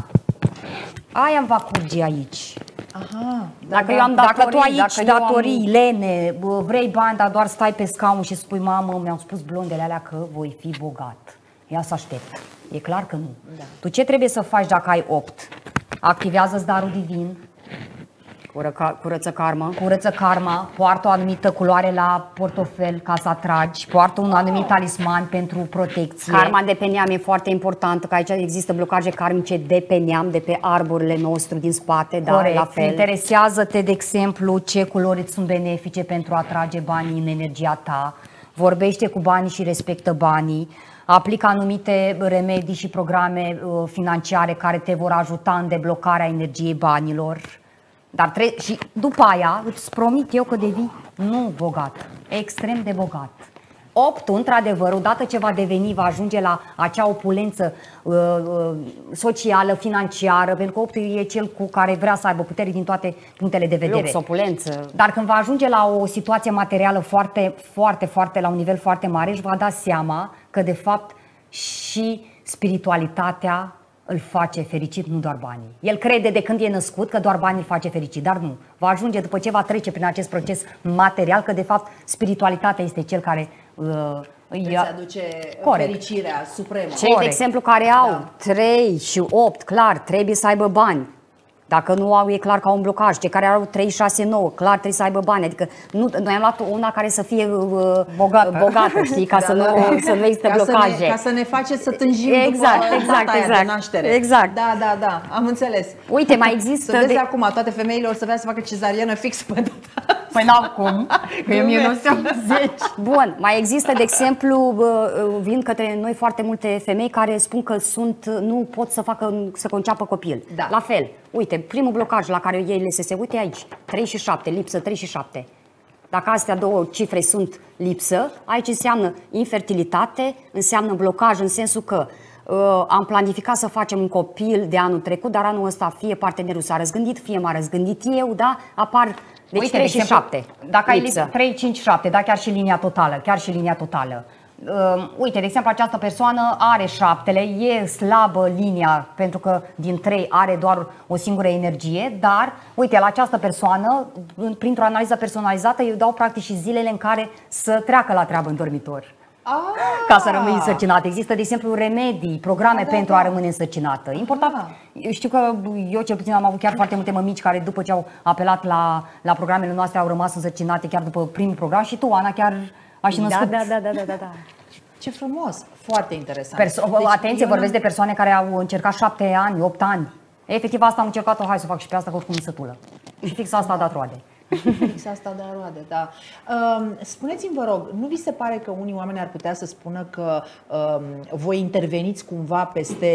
aia va curge aici. Aha, dacă eu am datorii, dacă tu aici datorii, lene, vrei bani, dar doar stai pe scaun și spui, mamă, mi-au spus blondele alea că voi fi bogat. Ia să aștept. E clar că nu. Tu ce trebuie să faci dacă ai 8? Activează-ți darul divin. Curăță karma. Curăță karma, poartă o anumită culoare la portofel ca să atragi, poartă un anumit talisman pentru protecție. Karma de pe neam e foarte importantă, că aici există blocaje karmice de pe neam, de pe arborele nostru din spate, corect. Da, la fel. Interesează-te, de exemplu, ce culori îți sunt benefice pentru a atrage banii în energia ta. Vorbește cu banii și respectă banii. Aplică anumite remedii și programe financiare care te vor ajuta în deblocarea energiei banilor. Dar și după aia îți promit eu că devii nu bogat, extrem de bogat. 8, într-adevăr, odată ce va deveni, va ajunge la acea opulență socială, financiară, pentru că 8 e cel cu care vrea să aibă putere din toate punctele de vedere. Lux, opulență. Dar când va ajunge la o situație materială foarte, foarte, foarte, la un nivel foarte mare, își va da seama că de fapt și spiritualitatea îl face fericit, nu doar banii. El crede de când e născut că doar banii îl face fericit, dar nu. Va ajunge după ce va trece prin acest proces material că de fapt spiritualitatea este cel care îți aduce fericirea supremă. Cei, de exemplu, care au 3 și 8, clar, trebuie să aibă bani. Dacă nu au, e clar că au un blocaj. Cei care au 3, 6, 9, clar trebuie să aibă bani. Adică noi am luat una care să fie bogată, știi, ca să nu existe blocaje. Ca să ne faceți să tânjim exact, după de naștere. Exact. Da, am înțeles. Uite, mai există... Să vezi acum, toate femeile or să vrea să facă cezariană fix pe data. Păi n-au cum, că e 1980. Bun, mai există, de exemplu, vin către noi foarte multe femei care spun că nu pot să conceapă copil. Da. La fel, uite, primul blocaj la care ele se uite aici, 3 și 7, lipsă 3 și 7. Dacă astea două cifre sunt lipsă, aici înseamnă infertilitate, înseamnă blocaj în sensul că am planificat să facem un copil de anul trecut, dar anul ăsta fie partenerul s-a răzgândit, fie m-a răzgândit eu, da? Apar deci uite, 3 și 7. Dacă ai 3, 5, 7, da, chiar și linia totală. Uite, de exemplu, această persoană are 7-le, e slabă linia pentru că din 3 are doar o singură energie, dar, uite, la această persoană, printr-o analiză personalizată, eu dau practic și zilele în care să treacă la treabă în dormitor. Ca să rămâi însărcinată. Există, de exemplu, remedii, programe pentru a rămâne însărcinată. Important. Știu că eu cel puțin am avut chiar foarte multe mămici care după ce au apelat la programele noastre au rămas însărcinate chiar după primul program și tu, Ana, chiar ai și născut. Da. Ce frumos, foarte interesant. Atenție, vorbesc de persoane care au încercat 7 ani, 8 ani. Efectiv asta am încercat-o, hai să fac și pe asta, că oricum mi sătulă. Și fix asta a dat roade. Fix asta de roade, da. Spuneți-mi, vă rog, nu vi se pare că unii oameni ar putea să spună că voi interveniți cumva peste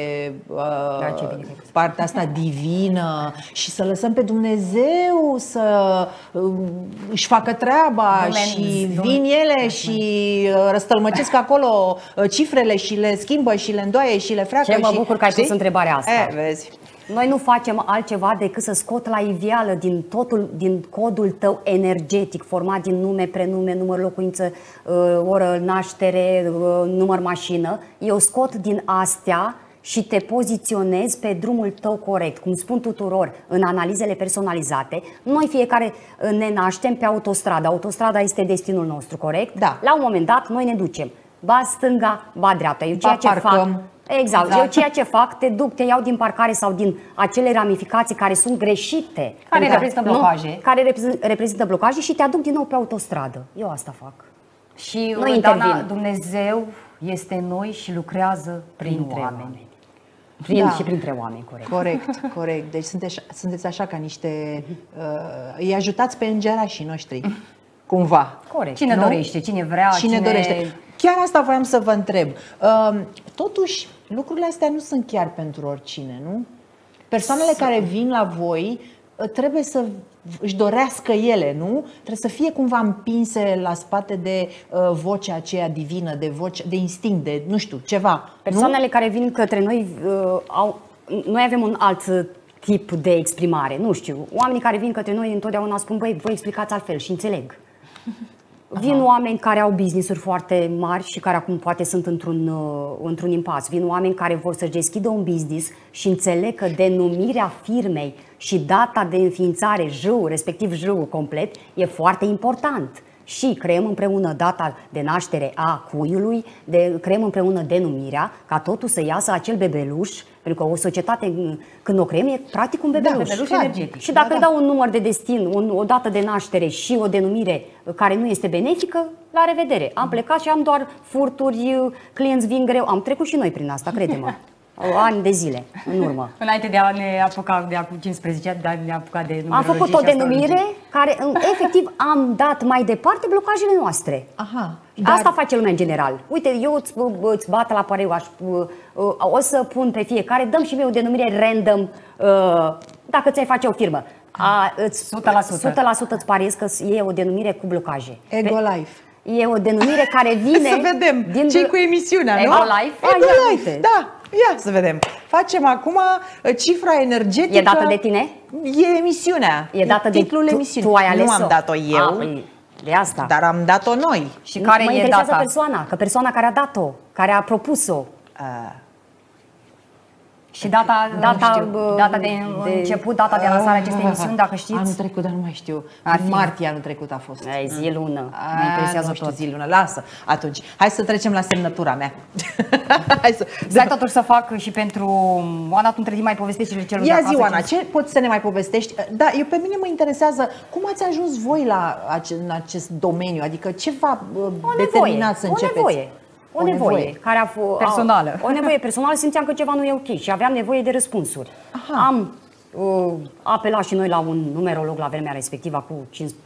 partea asta divină și să lăsăm pe Dumnezeu să își facă treaba și vin ele și răstălmăcesc acolo cifrele și le schimbă și le îndoaie și le freacă. Ce mă bucur că ai pus întrebarea asta. Vezi. Noi nu facem altceva decât să scot la iveală din codul tău energetic, format din nume, prenume, număr locuință, oră naștere, număr mașină. Eu scot din astea și te poziționez pe drumul tău corect. Cum spun tuturor în analizele personalizate, noi fiecare ne naștem pe autostradă. Autostrada este destinul nostru, corect? Da. La un moment dat noi ne ducem ba stânga, ba dreapta. Eu ceea ce fac, exact. Da. Eu ceea ce fac, te iau din parcare sau din acele ramificații care sunt greșite. Care reprezintă blocaje. Care reprezintă blocaje și te aduc din nou pe autostradă. Eu asta fac. Și nu intervin. Dumnezeu este în noi și lucrează printre oameni. Și printre oameni, Corect. Deci sunteți așa ca niște... îi ajutați pe îngerașii noștri, cumva. Corect. Cine dorește, cine vrea, cine dorește. Chiar asta voiam să vă întreb. Totuși, lucrurile astea nu sunt chiar pentru oricine, nu? Persoanele care vin la voi trebuie să își dorească ele, nu? Trebuie să fie cumva împinse la spate de vocea aceea divină, de instinct, de nu știu, ceva. Persoanele care vin către noi noi avem un alt tip de exprimare, nu știu. Oamenii care vin către noi întotdeauna spun, băi, voi explicați altfel și înțeleg. Vin oameni care au business-uri foarte mari și care acum poate sunt într-un impas. Vin oameni care vor să-și deschidă un business și înțeleg că denumirea firmei și data de înființare, respectiv jău complet, e foarte important. Și creăm împreună data de naștere a cuiului, creăm împreună denumirea, ca totul să iasă acel bebeluș, pentru că o societate, când o creăm, e practic un bebeluș. Bebeluș energetic. Și dacă îi dau un număr de destin, o dată de naștere și o denumire care nu este benefică, la revedere. Am plecat și am doar furturi, clienți vin greu. Am trecut și noi prin asta, crede-mă. Ani de zile în urmă. Înainte de a ne apuca de acum 15 ani, de a ne apuca de am făcut o denumire care efectiv am dat mai departe blocajele noastre. Aha. Asta face lumea în general. Uite, eu îți bat la pariu, o să pun pe fiecare, dăm și mie o denumire random dacă ți-ai face o firmă. 100% îți pariez că e o denumire cu blocaje. Ego Life. E o denumire care vine... Să vedem ce cu emisiunea, nu? Ego Life? Ego Life, da. Ia să vedem. Facem acum cifra energetică. E dată de tine? E emisiunea. E dată de titlul emisiunii. Tu ai ales-o. Nu am dat-o eu. Păi, de asta. Dar am dat-o noi. Și care mă e interesează data? persoana, că persoana care a dat-o, care a propus-o. Și data de început, data de lansare acestei emisiuni, dacă știți? Anul trecut, dar nu mai știu. Martie anul trecut a fost. Zi lună. Mă interesează tot. Zi lună. Lasă. Atunci, hai să trecem la semnătura mea. Hai totuși să fac și pentru Oana, tu între timp mai povestești celor de acasă. Ia zi, Oana, ce poți să ne mai povestești? Da, pe mine mă interesează cum ați ajuns voi în acest domeniu, adică ce v-a determinat să începeți? O nevoie care a fost personală. O nevoie personală, simțeam că ceva nu e ok și aveam nevoie de răspunsuri. Aha. Am apelat și noi la un numerolog la vremea respectivă, cu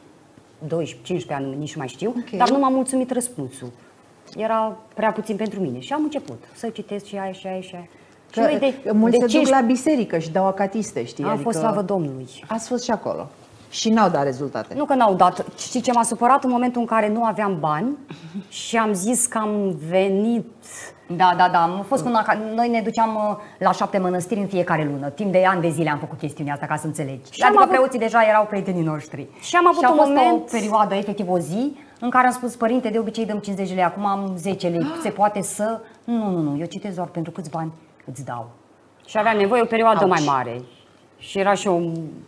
15 ani, nici nu mai știu, dar nu m-a mulțumit răspunsul. Era prea puțin pentru mine și am început să citesc și aia și aia și aia. Mulți se duc la biserică și dau acatiste, știi? Am fost, slavă Domnului. Ați fost și acolo. Și n-au dat rezultate. Nu că n-au dat. Știi ce m-a supărat? În momentul în care nu aveam bani și am zis că am venit... Da. Am fost noi ne duceam la 7 mănăstiri în fiecare lună. Timp de ani de zile am făcut chestiunea asta, ca să înțelegi. Și adică preoții deja erau prietenii noștri. Și am avut un moment, o perioadă, efectiv o zi, în care am spus: părinte, de obicei dăm 50 de lei, acum am 10 lei. Se poate să... Nu, eu citesc doar pentru câți bani îți dau. Și aveam nevoie o perioadă mai mare. Și era și o...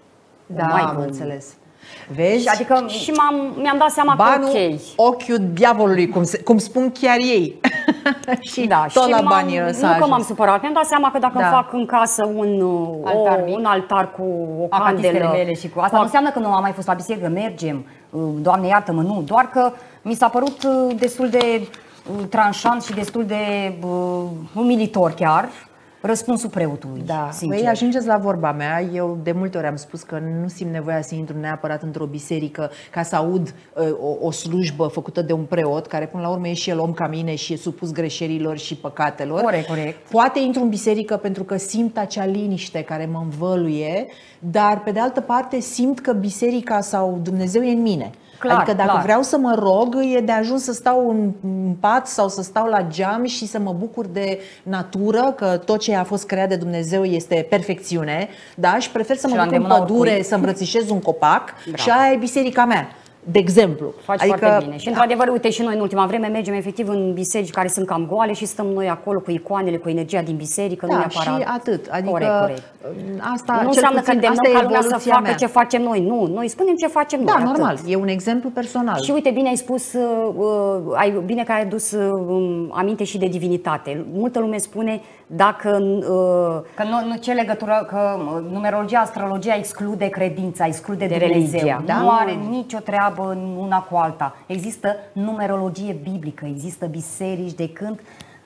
am înțeles. Vezi? Și mi-am dat seama banul, că ok. Ochiul diavolului, cum spun chiar ei. Și tot la banii ăsta. Nu că m-am supărat, mi-am dat seama că dacă îmi fac în casă un altar cu o candelă mele și cu asta nu înseamnă că nu am mai fost la biserică, mergem, Doamne iartă-mă, nu, doar că mi s-a părut destul de tranșant și destul de umilitor chiar răspunsul preotului. Da, păi ajungeți la vorba mea. Eu de multe ori am spus că nu simt nevoia să intru neapărat într-o biserică ca să aud o slujbă făcută de un preot, care până la urmă e și el om ca mine și e supus greșelilor și păcatelor. Corect. Poate intru în biserică pentru că simt acea liniște care mă învăluie, dar pe de altă parte simt că biserica sau Dumnezeu e în mine. Adică dacă vreau să mă rog, e de ajuns să stau în pat sau să stau la geam și să mă bucur de natură, că tot ce a fost creat de Dumnezeu este perfecțiune, da? Și prefer să mă duc în pădure, să îmbrățișez un copac și aia e biserica mea. De exemplu. Faci foarte bine. Și într-adevăr, uite, și noi în ultima vreme mergem efectiv în biserici care sunt cam goale și stăm noi acolo cu icoanele, cu energia din biserică, nu neapărat. Și atât. Adică corect. Asta nu înseamnă că îndemnăm ca lumea să facă ce facem noi. Nu, noi spunem ce facem noi. Da, normal. E un exemplu personal. Și uite, bine ai spus, bine că ai adus aminte și de divinitate. Multă lume spune dacă că nu ce legătură, că numerologia, astrologia exclude credința, exclude de religia. Da? Nu are nicio treabă una cu alta. Există numerologie biblică, există biserici de cânt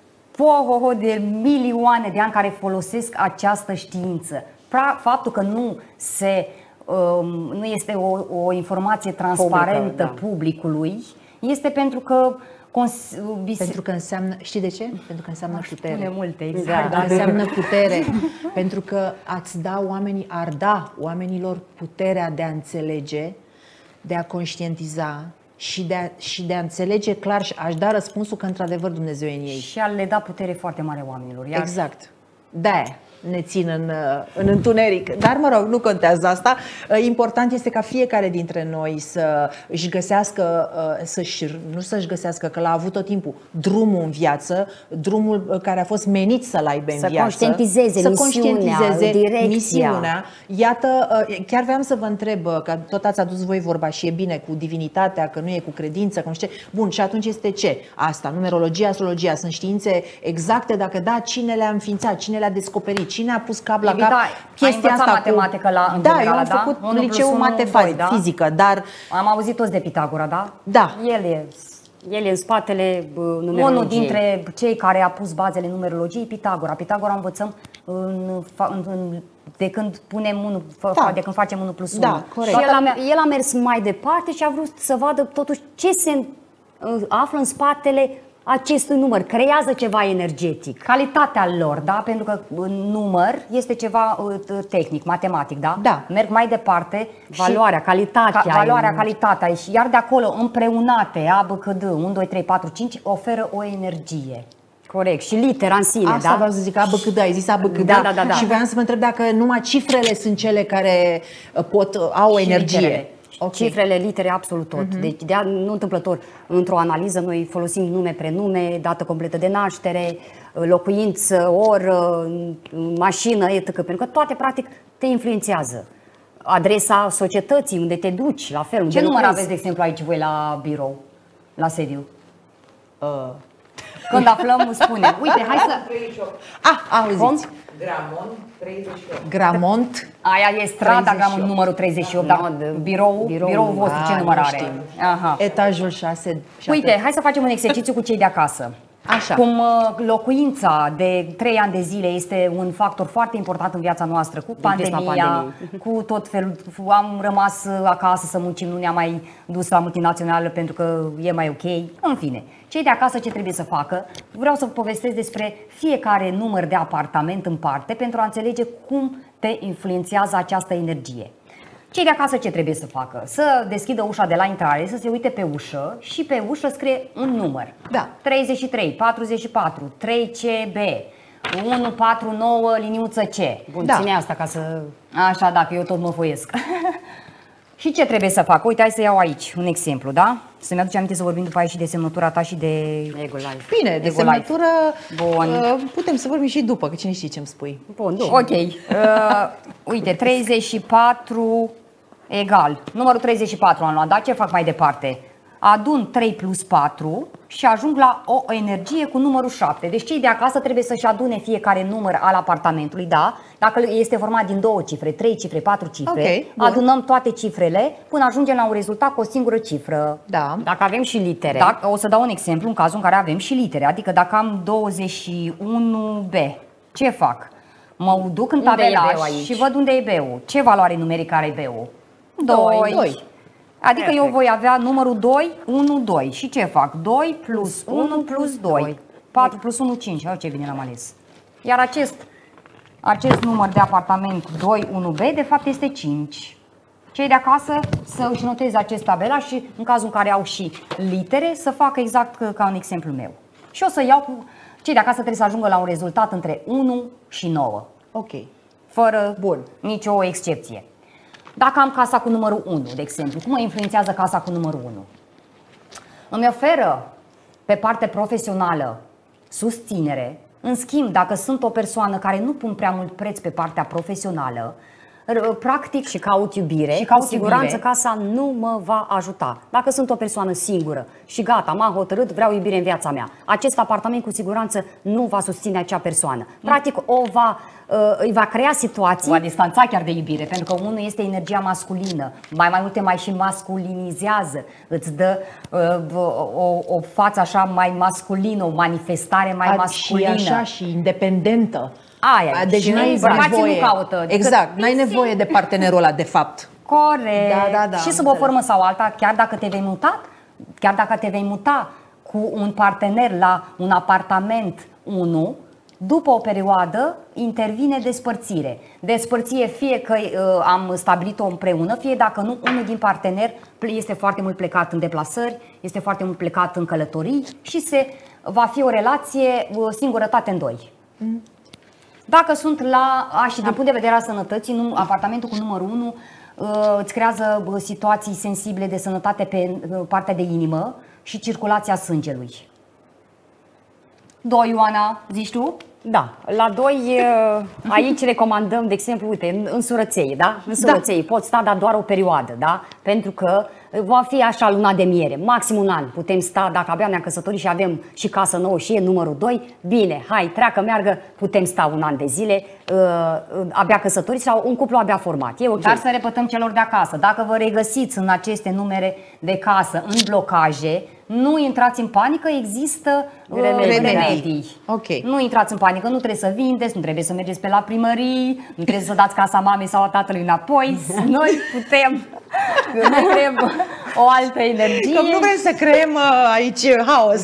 de milioane de ani care folosesc această știință. Faptul că nu este o informație transparentă publicului este pentru că înseamnă, știi de ce? Pentru că înseamnă putere. Spune multe, exact. Da, înseamnă putere. Pentru că ar da oamenilor puterea de a înțelege, de a conștientiza și de a înțelege clar și aș da răspunsul că într-adevăr Dumnezeu e în ei. Și a le da putere foarte mare oamenilor. Exact. De-aia ne țin în întuneric. Dar mă rog, nu contează asta. Important este ca fiecare dintre noi să își găsească, nu să-și găsească, că l-a avut tot timpul drumul în viață, drumul care a fost menit să-l aibă în viață. Să conștientizeze misiunea. Iată, chiar vreau să vă întreb, că tot ați adus voi vorba și e bine cu divinitatea, că nu e cu credință, că nu știu ce. Bun, și atunci este ce? Asta, numerologia, astrologia, sunt științe exacte, dacă da, cine le-a înființat, cine le-a descoperit, cine a pus cap la cap chestia asta matematică la eu am făcut liceu fizică, dar am auzit toți de Pitagora, da? Da. El e în spatele numerologiei. Unul dintre cei care a pus bazele numerologiei, Pitagora. Pitagora învățăm de când facem 1 plus 1. Da, corect. El a mers mai departe și a vrut să vadă totuși ce se află în spatele acestui număr, creează ceva energetic. Calitatea lor, da? Pentru că număr este ceva tehnic, matematic, da? Da. Merg mai departe. Valoarea, calitatea. Iar de acolo, împreunate, A, B, C, D, 1, 2, 3, 4, 5, oferă o energie. Corect. Și litera în sine, asta vreau să zic, ABCD, ai zis ABCD. Da. Și vreau să vă întreb dacă numai cifrele sunt cele care au o energie. Cifrele, litere, absolut tot. Deci, nu întâmplător, într-o analiză noi folosim nume, prenume, dată completă de naștere, locuință, oră, mașină, etc. Pentru că toate, practic, te influențează. Adresa societății, unde te duci, la fel. Ce număr aveți, de exemplu, aici voi la birou, la sediu? Când aflăm, spunem. Uite, hai să... Auziți. Gramont 38. Gramont. Aia e strada, Gramont numărul 38, dar biroul vostru ce număr are? Aha. Etajul 6. Uite, hai să facem un exercițiu cu cei de acasă. Așa. Cum locuința de 3 ani de zile este un factor foarte important în viața noastră, cu pandemia, cu tot felul, am rămas acasă să muncim, nu ne-am mai dus la multinațională pentru că e mai ok, în fine. Cei de acasă ce trebuie să facă? Vreau să povestesc despre fiecare număr de apartament în parte pentru a înțelege cum te influențează această energie. Cei de acasă ce trebuie să facă? Să deschidă ușa de la intrare, să se uite pe ușă și pe ușă scrie un număr. Da. 33, 44, 3CB, 149, liniuță C. Bun, ține asta ca să... Așa, dacă eu tot mă foiesc. Și ce trebuie să fac? Uite, hai să iau aici un exemplu, da? Să-mi aduce aminte să vorbim după aia și de semnătura ta și de Ego Life. Bine, de semnătură Bun. Putem să vorbim și după, că cine știe ce-mi spui. Bun, ok. Uite, 34 egal. Numărul 34 am luat, da? Ce fac mai departe? Adun 3 plus 4 și ajung la o energie cu numărul 7. Deci cei de acasă trebuie să-și adune fiecare număr al apartamentului, da? Dacă este format din 2 cifre, 3 cifre, 4 cifre, adunăm toate cifrele până ajungem la un rezultat cu o singură cifră. Da. Dacă avem și litere. Dacă, o să dau un exemplu în cazul în care avem și litere. Adică dacă am 21B, ce fac? Mă duc în tabelaș și văd unde e B-ul. Ce valoare numerică are B-ul? 2. Adică eu voi avea numărul 2, 1, 2. Și ce fac? 2 plus 1 plus 2. 4 plus 1, 5. Ce bine l-am ales. Iar acest număr de apartament 21B, de fapt, este 5. Cei de acasă să își noteze acest tabelaș și, în cazul în care au și litere, să facă exact ca în exemplu meu. Și o să iau cu... Cei de acasă trebuie să ajungă la un rezultat între 1 și 9. Ok. Fără nicio excepție. Dacă am casa cu numărul 1, de exemplu, cum mă influențează casa cu numărul 1? Îmi oferă pe parte profesională susținere. În schimb, dacă sunt o persoană care nu pun prea mult preț pe partea profesională, practic și caut iubire, și caut cu siguranță casa nu mă va ajuta. Dacă sunt o persoană singură și gata, m-am hotărât, vreau iubire în viața mea, acest apartament cu siguranță nu va susține acea persoană. Practic îi va crea situații. Va distanța chiar de iubire, pentru că unul este energia masculină. Mai multe mai și masculinizează. Îți dă o față așa mai masculină, o manifestare mai masculină. Și așa și independentă. Aia. Deci n-ai nevoie. Nu caută. Exact, n-ai nevoie de partenerul ăla, de fapt. Corect. Da, și sub o formă sau alta, chiar dacă te vei muta cu un partener la un apartament 1, după o perioadă intervine despărțire. Despărțire fie că am stabilit-o împreună, fie dacă nu, unul din partener este foarte mult plecat în deplasări, este foarte mult plecat în călătorii și va fi o relație singurătate în doi. Dacă sunt și din punct de vedere al sănătății, apartamentul cu numărul 1 îți creează situații sensibile de sănătate pe partea de inimă și circulația sângelui. 2, Ioana, zici tu? Da, la 2 aici recomandăm, de exemplu, uite, în surăței, da? În surăței pot sta, dar doar o perioadă, da? Pentru că va fi așa luna de miere, maxim un an putem sta, dacă abia ne-am căsătorit și avem și casă nouă și e numărul 2, bine, hai, treacă, meargă, putem sta un an de zile, abia căsătorit sau un cuplu abia format, e ok. Dar să repetăm celor de acasă, dacă vă regăsiți în aceste numere de casă, în blocaje, nu intrați în panică, există remedii. Okay. Nu intrați în panică, nu trebuie să vindeți, nu trebuie să mergeți pe la primării, nu trebuie să dați casa mamei sau a tatălui înapoi. Noi putem, o altă energie. Că nu vrem să creăm aici haos.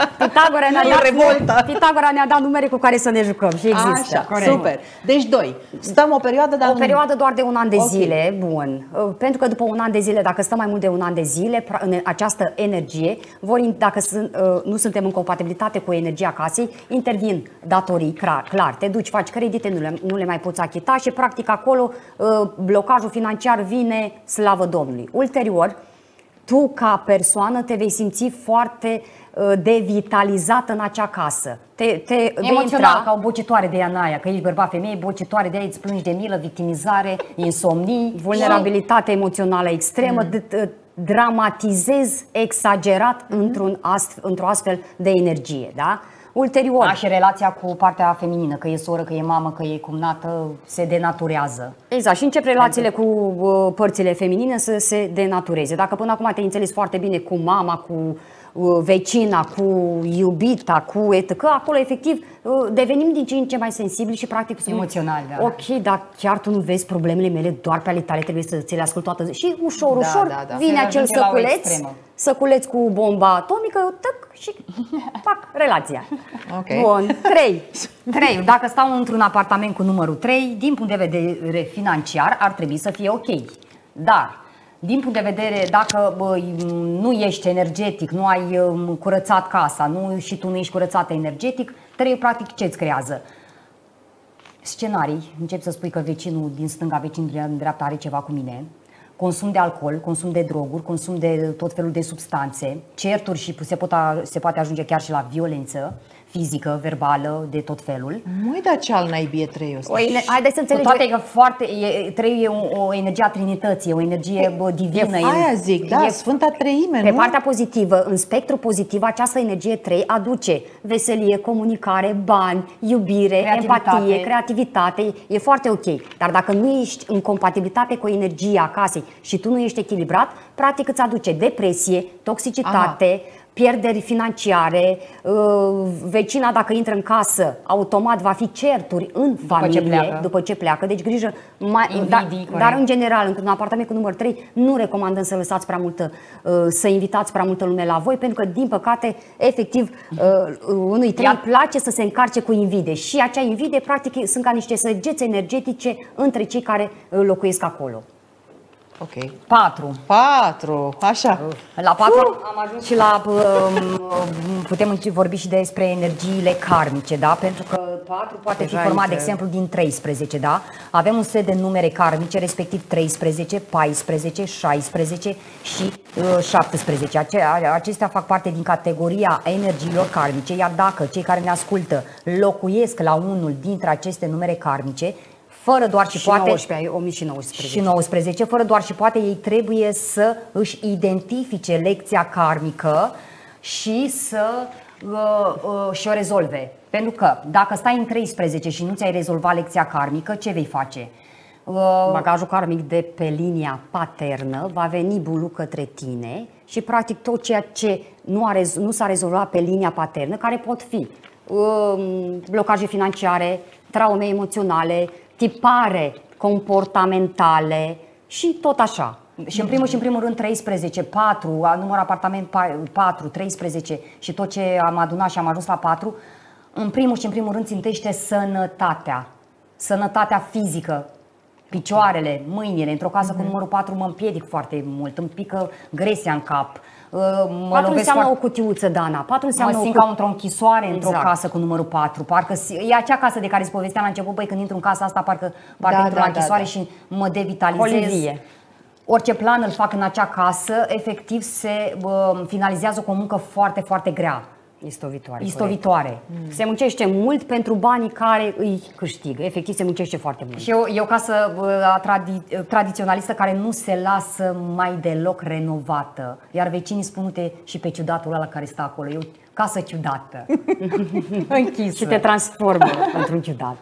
Pitagora ne-a dat numere cu care să ne jucăm și există. Așa, super. Deci 2. Stăm o perioadă, dar o perioadă doar de un an de zile, bun. Pentru că după un an de zile, dacă stăm mai mult de un an de zile, în această energie, dacă nu suntem în compatibilitate cu energia casei, intervin datorii, clar. Te duci, faci credite, nu le mai poți achita și practic acolo blocajul financiar vine, slavă Domnului. Ulterior, tu ca persoană te vei simți foarte devitalizată în acea casă. Emoțional, ca o bocitoare de Anaia, că ești bărbat, femeie, bocitoare de aia, îți plângi de milă, victimizare, insomnii, vulnerabilitate emoțională extremă, dramatizezi exagerat într-o astfel de energie, da? Ulterior. Și relația cu partea feminină, că e soră, că e mamă, că e cumnată, se denaturează. Exact, și încep relațiile cu părțile feminine să se denatureze. Dacă până acum te-ai înțeles foarte bine cu mama, cu vecina, cu iubita, cu etc., acolo efectiv devenim din ce în ce mai sensibili și practic emoțional, da. Ok, dar chiar tu nu vezi problemele mele doar pe ale tale, trebuie să ți le ascult toată zi. Și ușor vine acel săculeț cu bomba atomică, tăc, și fac relația. Okay. Bun, 3. Dacă stau într-un apartament cu numărul 3, din punct de vedere financiar ar trebui să fie ok. Dar din punct de vedere, dacă nu ești energetic, nu ai curățat casa, și tu nu ești curățată energetic, trebuie practic ce-ți creează? Scenarii, încep să spui că vecinul din stânga, vecinul din dreapta are ceva cu mine, consum de alcool, consum de droguri, consum de tot felul de substanțe, certuri și se poate ajunge chiar și la violență fizică, verbală, de tot felul. Măi, dar ce al naibii e 3-ul ăsta? Haideți să înțelegem. Toate că trei e o energie a Trinității, o energie divină. Aia zic, da, Sfânta Treime, pe partea pozitivă, în spectru pozitiv, această energie 3 aduce veselie, comunicare, bani, iubire, empatie, creativitate. E foarte ok. Dar dacă nu ești în compatibilitate cu energia casei și tu nu ești echilibrat, practic îți aduce depresie, toxicitate, pierderi financiare, vecina dacă intră în casă, automat va fi certuri în familie după ce pleacă. Deci grijă, dar în general, într-un apartament cu număr 3, nu recomandăm să lăsați prea multă, să invitați prea multă lume la voi, pentru că, din păcate, efectiv, unui 3 îi place să se încarce cu invidie. Și acea invidie, practic, sunt ca niște săgeți energetice între cei care locuiesc acolo. Ok. 4, așa. La 4 am ajuns și la putem vorbi și despre energiile karmice, da? Pentru că 4 poate fi format, de exemplu, din 13, da? Avem un set de numere karmice, respectiv 13, 14, 16 și 17. Acestea fac parte din categoria energiilor karmice, iar dacă cei care ne ascultă locuiesc la unul dintre aceste numere karmice, fără doar și poate 19, fără doar și poate, ei trebuie să își identifice lecția karmică și să și o rezolve. Pentru că dacă stai în 13 și nu ți-ai rezolvat lecția karmică, ce vei face? Bagajul karmic de pe linia paternă va veni bulu către tine și practic tot ceea ce nu s-a rezolvat pe linia paternă, care pot fi blocaje financiare, traume emoționale, tipare comportamentale și tot așa. Și în primul rând 13, 4, număr apartament 4, 13 și tot ce am adunat și am ajuns la 4, în primul rând țintește sănătatea. Sănătatea fizică, picioarele, mâinile. Într-o casă cu numărul 4 mă împiedic foarte mult, îmi pică gresia în cap. 4 înseamnă o cutiuță, Dana. 4 înseamnă mă simt ca într-o închisoare, într-o casă cu numărul 4. Parcă e acea casă de care îți povesteam la început, băi, când intru în casa asta, parcă intru la închisoare și mă devitalizez. Orice plan îl fac în acea casă, efectiv se finalizează cu o muncă foarte, foarte grea. Istovitoare. Se muncește mult pentru banii care îi câștigă. Efectiv se muncește foarte mult. Și e o casă tradiționalistă care nu se lasă mai deloc renovată. Iar vecinii spun, uite, și pe ciudatul ăla care stă acolo. E o casă ciudată. Închisă. Și te transformă într-un ciudat.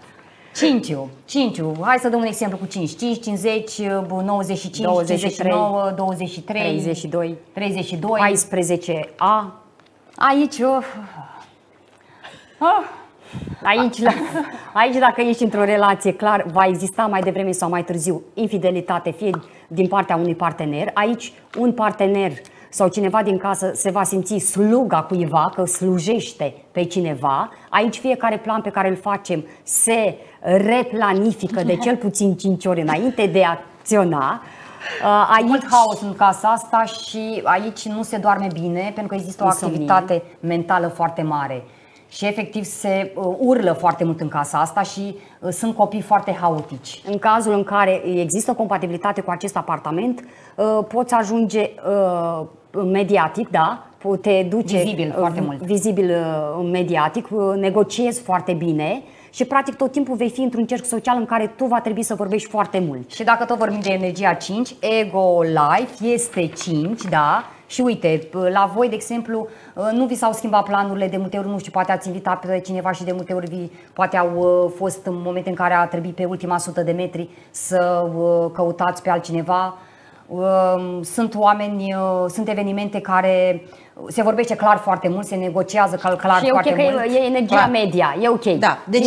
5. Hai să dăm un exemplu cu 5. 5, 50, 95, 59, 23, 32, 14A. Aici Aici dacă ești într-o relație, clar, va exista mai devreme sau mai târziu infidelitate, fie din partea unui partener. Aici un partener sau cineva din casă se va simți sluga cuiva, că slujește pe cineva. Aici fiecare plan pe care îl facem se replanifică de cel puțin 5 ori înainte de a acționa. Aici mult haos în casa asta și aici nu se doarme bine pentru că există o activitate mentală foarte mare. Și efectiv se urlă foarte mult în casa asta și sunt copii foarte haotici. În cazul în care există compatibilitate cu acest apartament, poți ajunge mediatic, da? Te duce vizibil foarte mult. Vizibil mediatic, negociezi foarte bine și practic tot timpul vei fi într-un cerc social în care tu va trebui să vorbești foarte mult. Și dacă tot vorbim de energia 5, Ego Life este 5, da? Și uite, la voi, de exemplu, nu vi s-au schimbat planurile, de multe ori, nu știu, poate ați invitat pe cineva și de multe ori poate au fost în momente în care a trebuit pe ultima 100 de metri să căutați pe altcineva. Sunt oameni, sunt evenimente care se vorbește clar foarte mult, se negociază clar și foarte mult. mult. Și e energia media, e ok. Da, deci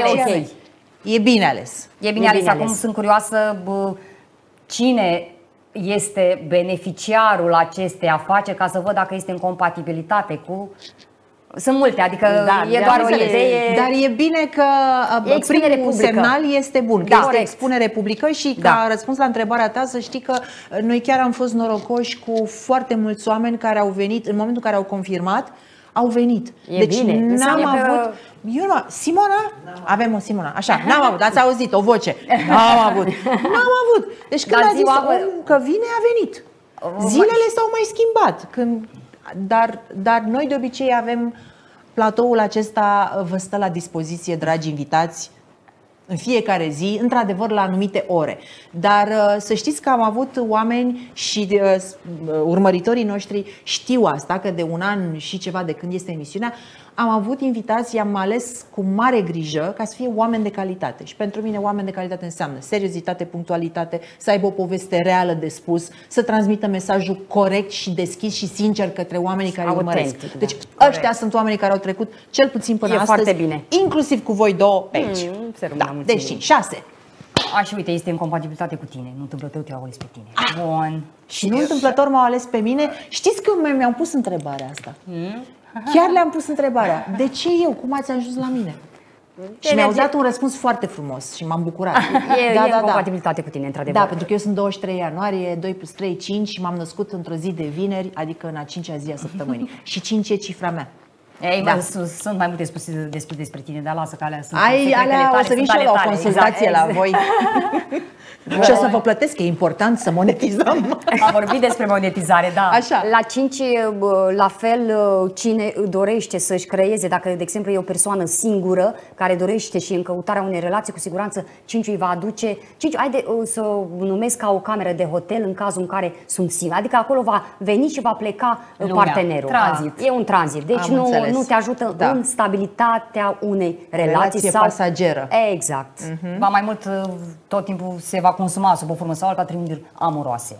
e bine ales. E bine ales. Acum sunt curioasă cine este beneficiarul acestei afaceri, ca să văd dacă este în compatibilitate cu... Sunt multe, adică e doar o idee. Dar e bine că primul semnal este bun, că este expunere publică și ca răspuns la întrebarea ta să știi că noi chiar am fost norocoși cu foarte mulți oameni care au venit, în momentul în care au confirmat, au venit. Deci n-am avut... Simona? Avem o Simona. Așa, n-am avut, ați auzit o voce. N-am avut. Deci când a zis omul că vine, a venit. Zilele s-au mai schimbat. Dar noi de obicei avem platoul acesta, vă stă la dispoziție, dragi invitați, în fiecare zi, într-adevăr la anumite ore. Dar să știți că am avut oameni și urmăritorii noștri știu asta, că de un an și ceva de când este emisiunea, am avut invitații, am ales cu mare grijă ca să fie oameni de calitate. Și pentru mine oameni de calitate înseamnă seriozitate, punctualitate, să aibă o poveste reală de spus, să transmită mesajul corect și deschis și sincer către oamenii care îl urmăresc. Deci ăștia sunt oamenii care au trecut cel puțin până astăzi, foarte bine. Inclusiv cu voi două pe aici. Deci 6. Și uite, este în compatibilitate cu tine. Nu întâmplător te-au ales pe tine. Bun. Și nu întâmplător m-au ales pe mine. Știți că mi-am pus întrebarea asta. Chiar le-am pus întrebarea. De ce eu? Cum ați ajuns la mine? Și mi-au dat un răspuns foarte frumos și m-am bucurat. E în compatibilitate cu tine, într-adevăr. Da, pentru că eu sunt 23 ianuarie, 2 plus 3, 5 și m-am născut într-o zi de vineri, adică în a 5-a zi a săptămânii. Și 5 e cifra mea. Sunt mai multe spuse despre tine, dar lasă că alea sunt alea o să vin și eu la o consultație la voi. Și o să vă plătesc, e important să monetizăm. Am vorbit despre monetizare, da. Așa. La 5, la fel, cine dorește să-și creeze, dacă, de exemplu, e o persoană singură care dorește și în căutarea unei relații, cu siguranță 5 îi va aduce. 5, haide să o numesc ca o cameră de hotel în cazul în care sunt singur. Adică acolo va veni și va pleca partenerul. Tranzit. E un tranzit. Deci nu te ajută în stabilitatea unei relații sau pasageră. Exact. Ba mai mult, tot timpul se va consuma sub o formă sau alta trimiteri amoroase.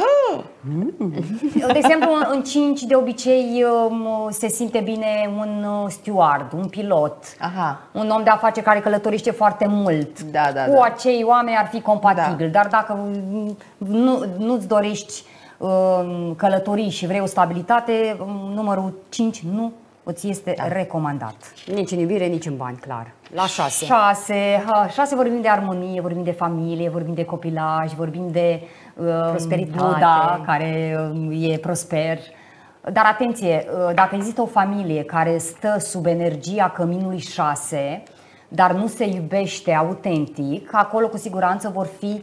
De exemplu, în 5 de obicei se simte bine un steward, un pilot, un om de afaceri care călătorește foarte mult. Cu acei oameni ar fi compatibil, dar dacă nu-ți dorești călătorii și vrei o stabilitate, numărul 5 nu îți este recomandat. Nici în iubire, nici în bani, clar. La 6. 6 vorbim de armonie, vorbim de familie, vorbim de copilaj, vorbim de prosperitate, Buddha, care e prosper. Dar atenție, dacă există o familie care stă sub energia căminului 6, dar nu se iubește autentic, acolo cu siguranță vor fi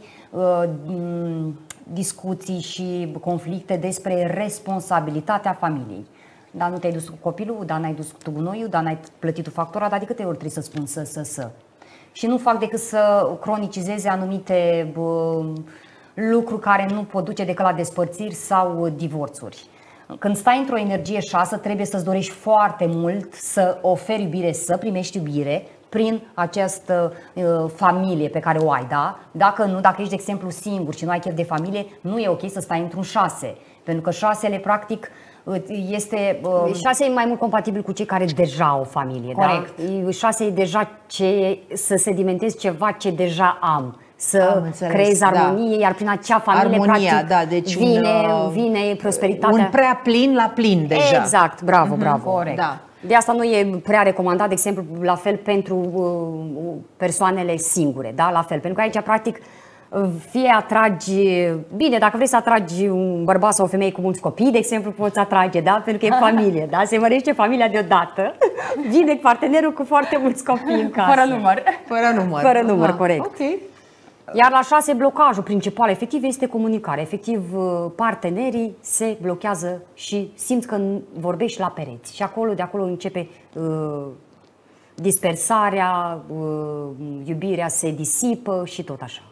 discuții și conflicte despre responsabilitatea familiei. Dar nu te-ai dus cu copilul, dar n-ai dus cu gunoiul, dar n-ai plătit tu factura, dar de câte ori trebuie să spun să. Și nu fac decât să cronicizeze anumite lucruri care nu pot duce decât la despărțiri sau divorțuri. Când stai într-o energie 6, trebuie să-ți dorești foarte mult să oferi iubire, să primești iubire, prin această familie pe care o ai, da? Dacă nu, dacă ești, de exemplu, singur și nu ai chef de familie, nu e ok să stai într-un 6, pentru că 6-le, practic, este... 6 e mai mult compatibil cu cei care deja au o familie. Corect. Da? 6 e deja să sedimentezi ceva ce deja am. Să creezi armonie, iar prin acea familie, armonia, practic, deci vine prosperitatea. Un prea plin la plin deja. Exact, bravo, bravo. Corect. Da. De asta nu e prea recomandat, de exemplu, la fel pentru persoanele singure, da? La fel, pentru că aici, practic, fie atragi, bine, dacă vrei să atragi un bărbat sau o femeie cu mulți copii, de exemplu, poți atrage, da? Pentru că e familie, da? Se mărește familia deodată, vine partenerul cu foarte mulți copii în casă. Fără număr. Fără număr, corect. Ok. Iar la 6, blocajul principal efectiv este comunicare. Efectiv, partenerii se blochează și simți că vorbești la pereți. Și de acolo începe dispersarea, iubirea se disipă și tot așa.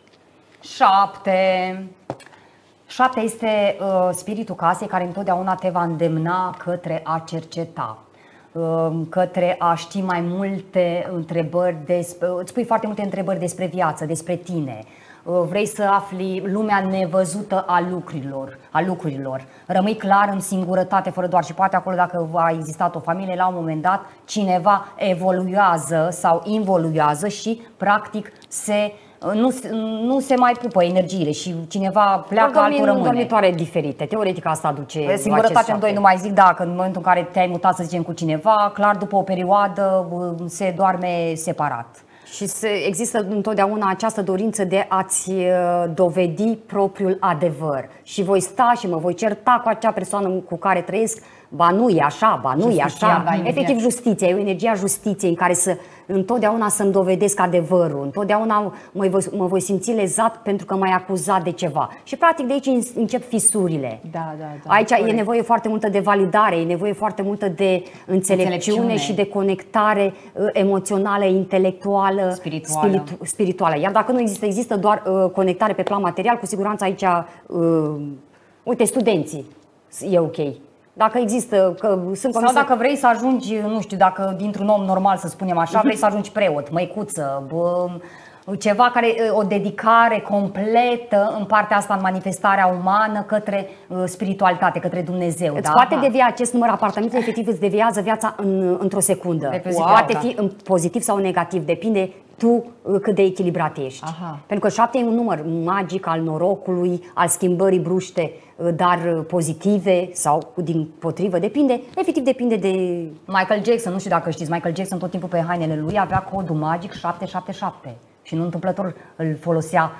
7 este spiritul casei care întotdeauna te va îndemna către a cerceta, către a ști mai multe întrebări, îți pui foarte multe întrebări despre viață, despre tine. Vrei să afli lumea nevăzută a lucrurilor. Rămâi clar în singurătate, fără doar, și poate acolo, dacă a existat o familie, la un moment dat cineva evoluează sau involuează și practic nu se mai pupă energiile și cineva pleacă, altul rămâne. Dormitoare diferite. Teoretic asta aduce singurătate în 2, nu mai zic, dacă în momentul în care te-ai mutat, să zicem, cu cineva, clar după o perioadă se doarme separat. Și există întotdeauna această dorință de a-ți dovedi propriul adevăr. Și voi sta și mă voi certa cu acea persoană cu care trăiesc, ba nu e așa, ba nu e așa. Da, efectiv, justiția, e o energie a justiției în care întotdeauna să-mi dovedesc adevărul. Întotdeauna mă voi simți lezat pentru că m-ai acuzat de ceva. Și practic de aici încep fisurile. Da. Aici e nevoie foarte multă de validare, e nevoie foarte multă de înțelepciune și de conectare emoțională, intelectuală, spirituală. Iar dacă nu există doar conectare pe plan material, cu siguranță aici, uite, studenții, e ok. Dacă există, sau dacă vrei să ajungi, nu știu, dacă dintr-un om normal, să spunem așa, vrei să ajungi preot, măicuță, ceva care, o dedicare completă în partea asta, în manifestarea umană către spiritualitate, către Dumnezeu. Îți poate devia acest număr, apartamentul efectiv îți deviază viața într-o secundă. Poate fi în pozitiv sau negativ, depinde tu cât de echilibrat ești. Pentru că 7 e un număr magic al norocului, al schimbării bruște, dar pozitive sau dimpotrivă, efectiv depinde de... Michael Jackson, nu știu dacă știți, Michael Jackson tot timpul pe hainele lui avea codul magic 777. Și nu întâmplător îl folosea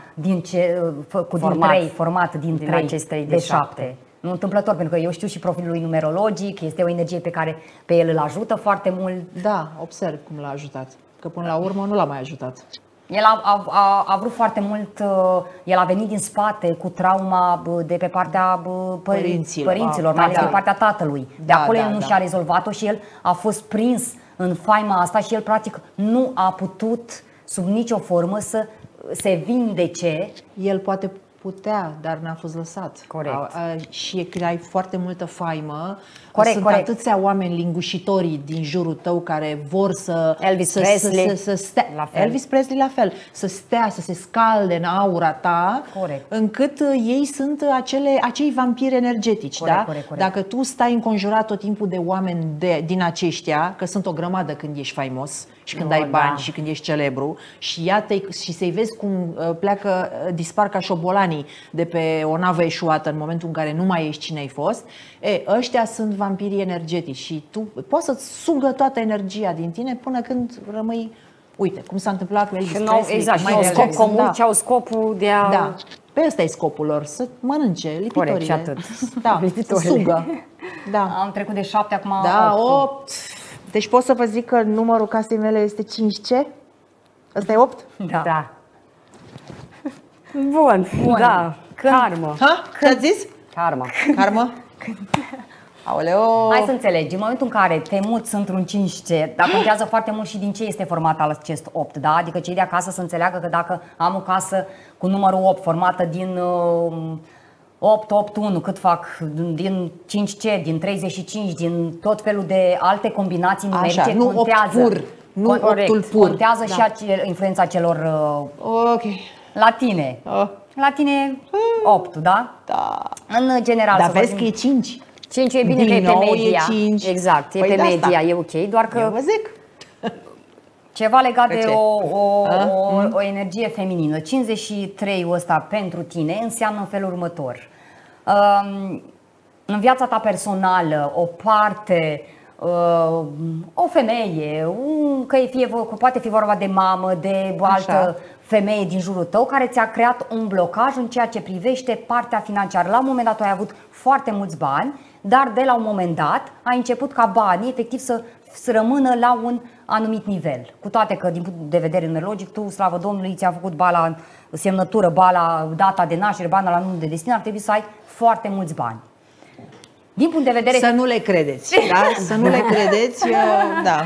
format din 3 de 7. Nu întâmplător, pentru că eu știu și profilul lui numerologic, este o energie pe care pe el îl ajută foarte mult. Da, observ cum l-a ajutat, că până la urmă nu l-a mai ajutat. El a vrut foarte mult, el a venit din spate cu trauma de pe partea părinților, mai ales de partea tatălui. De acolo el nu și-a rezolvat-o și el a fost prins în faima asta și el practic nu a putut sub nicio formă să se vindece. El poate putea, dar n-a fost lăsat. Corect. Și când ai foarte multă faimă, sunt atâția oameni lingușitorii din jurul tău care vor să Elvis Presley la fel, să stea, să se scalde în aura ta, încât ei sunt acei vampiri energetici. Corect. Dacă tu stai înconjurat tot timpul de oameni din aceștia, că sunt o grămadă când ești faimos și când ai bani și când ești celebru, și și să-i vezi cum dispar ca șobolanii de pe o navă eșuată în momentul în care nu mai ești cine ai fost, ăștia sunt vampirii energetici și tu poți să-ți sugă toată energia din tine până când rămâi, uite, cum s-a întâmplat cu Elvis Presley. Exact, și au scop comun, și au scopul de a... Da, pe ăsta e scopul lor, să mănânce lipitorile. Corect, și atât. Da, să sugă. Da. Am trecut de 7, acum 8. Deci pot să vă zic că numărul casei mele este 5C? Ăsta e 8? Da. Bun. Da. Karmă. Ce-ați zis? Karmă? Aoleo. Hai să înțelegi, în momentul în care te muți într-un 5C, dar contează foarte mult și din ce este format acest 8, da? Adică cei de acasă să înțeleagă că dacă am o casă cu numărul 8 formată din 8, 8, 1, cât fac, din 5C, din 35, din tot felul de alte combinații numerice, nu contează. 8 pur, nu optul pur. Contează și influența celor la tine. La tine 8, da? Da. În general. Dar vezi că e 5. 5 e bine, că e pe media. E 5. Exact, e pe media, e ok, doar că eu vă zic. Ceva legat de o energie feminină. 53-ul ăsta pentru tine înseamnă în felul următor. În viața ta personală, o parte, o femeie, poate fi vorba de mamă, de altă femeie din jurul tău, care ți-a creat un blocaj în ceea ce privește partea financiară. La un moment dat tu ai avut foarte mulți bani, dar de la un moment dat ai început ca banii efectiv să rămână la un anumit nivel. Cu toate că din punct de vedere numerologic, tu, slavă Domnului, ți-a făcut ba la semnătură, ba la data de naștere, ba la numărul de destin, ar trebui să ai foarte mulți bani. Din punct de vedere... Să nu le credeți, da? Să nu le credeți, da.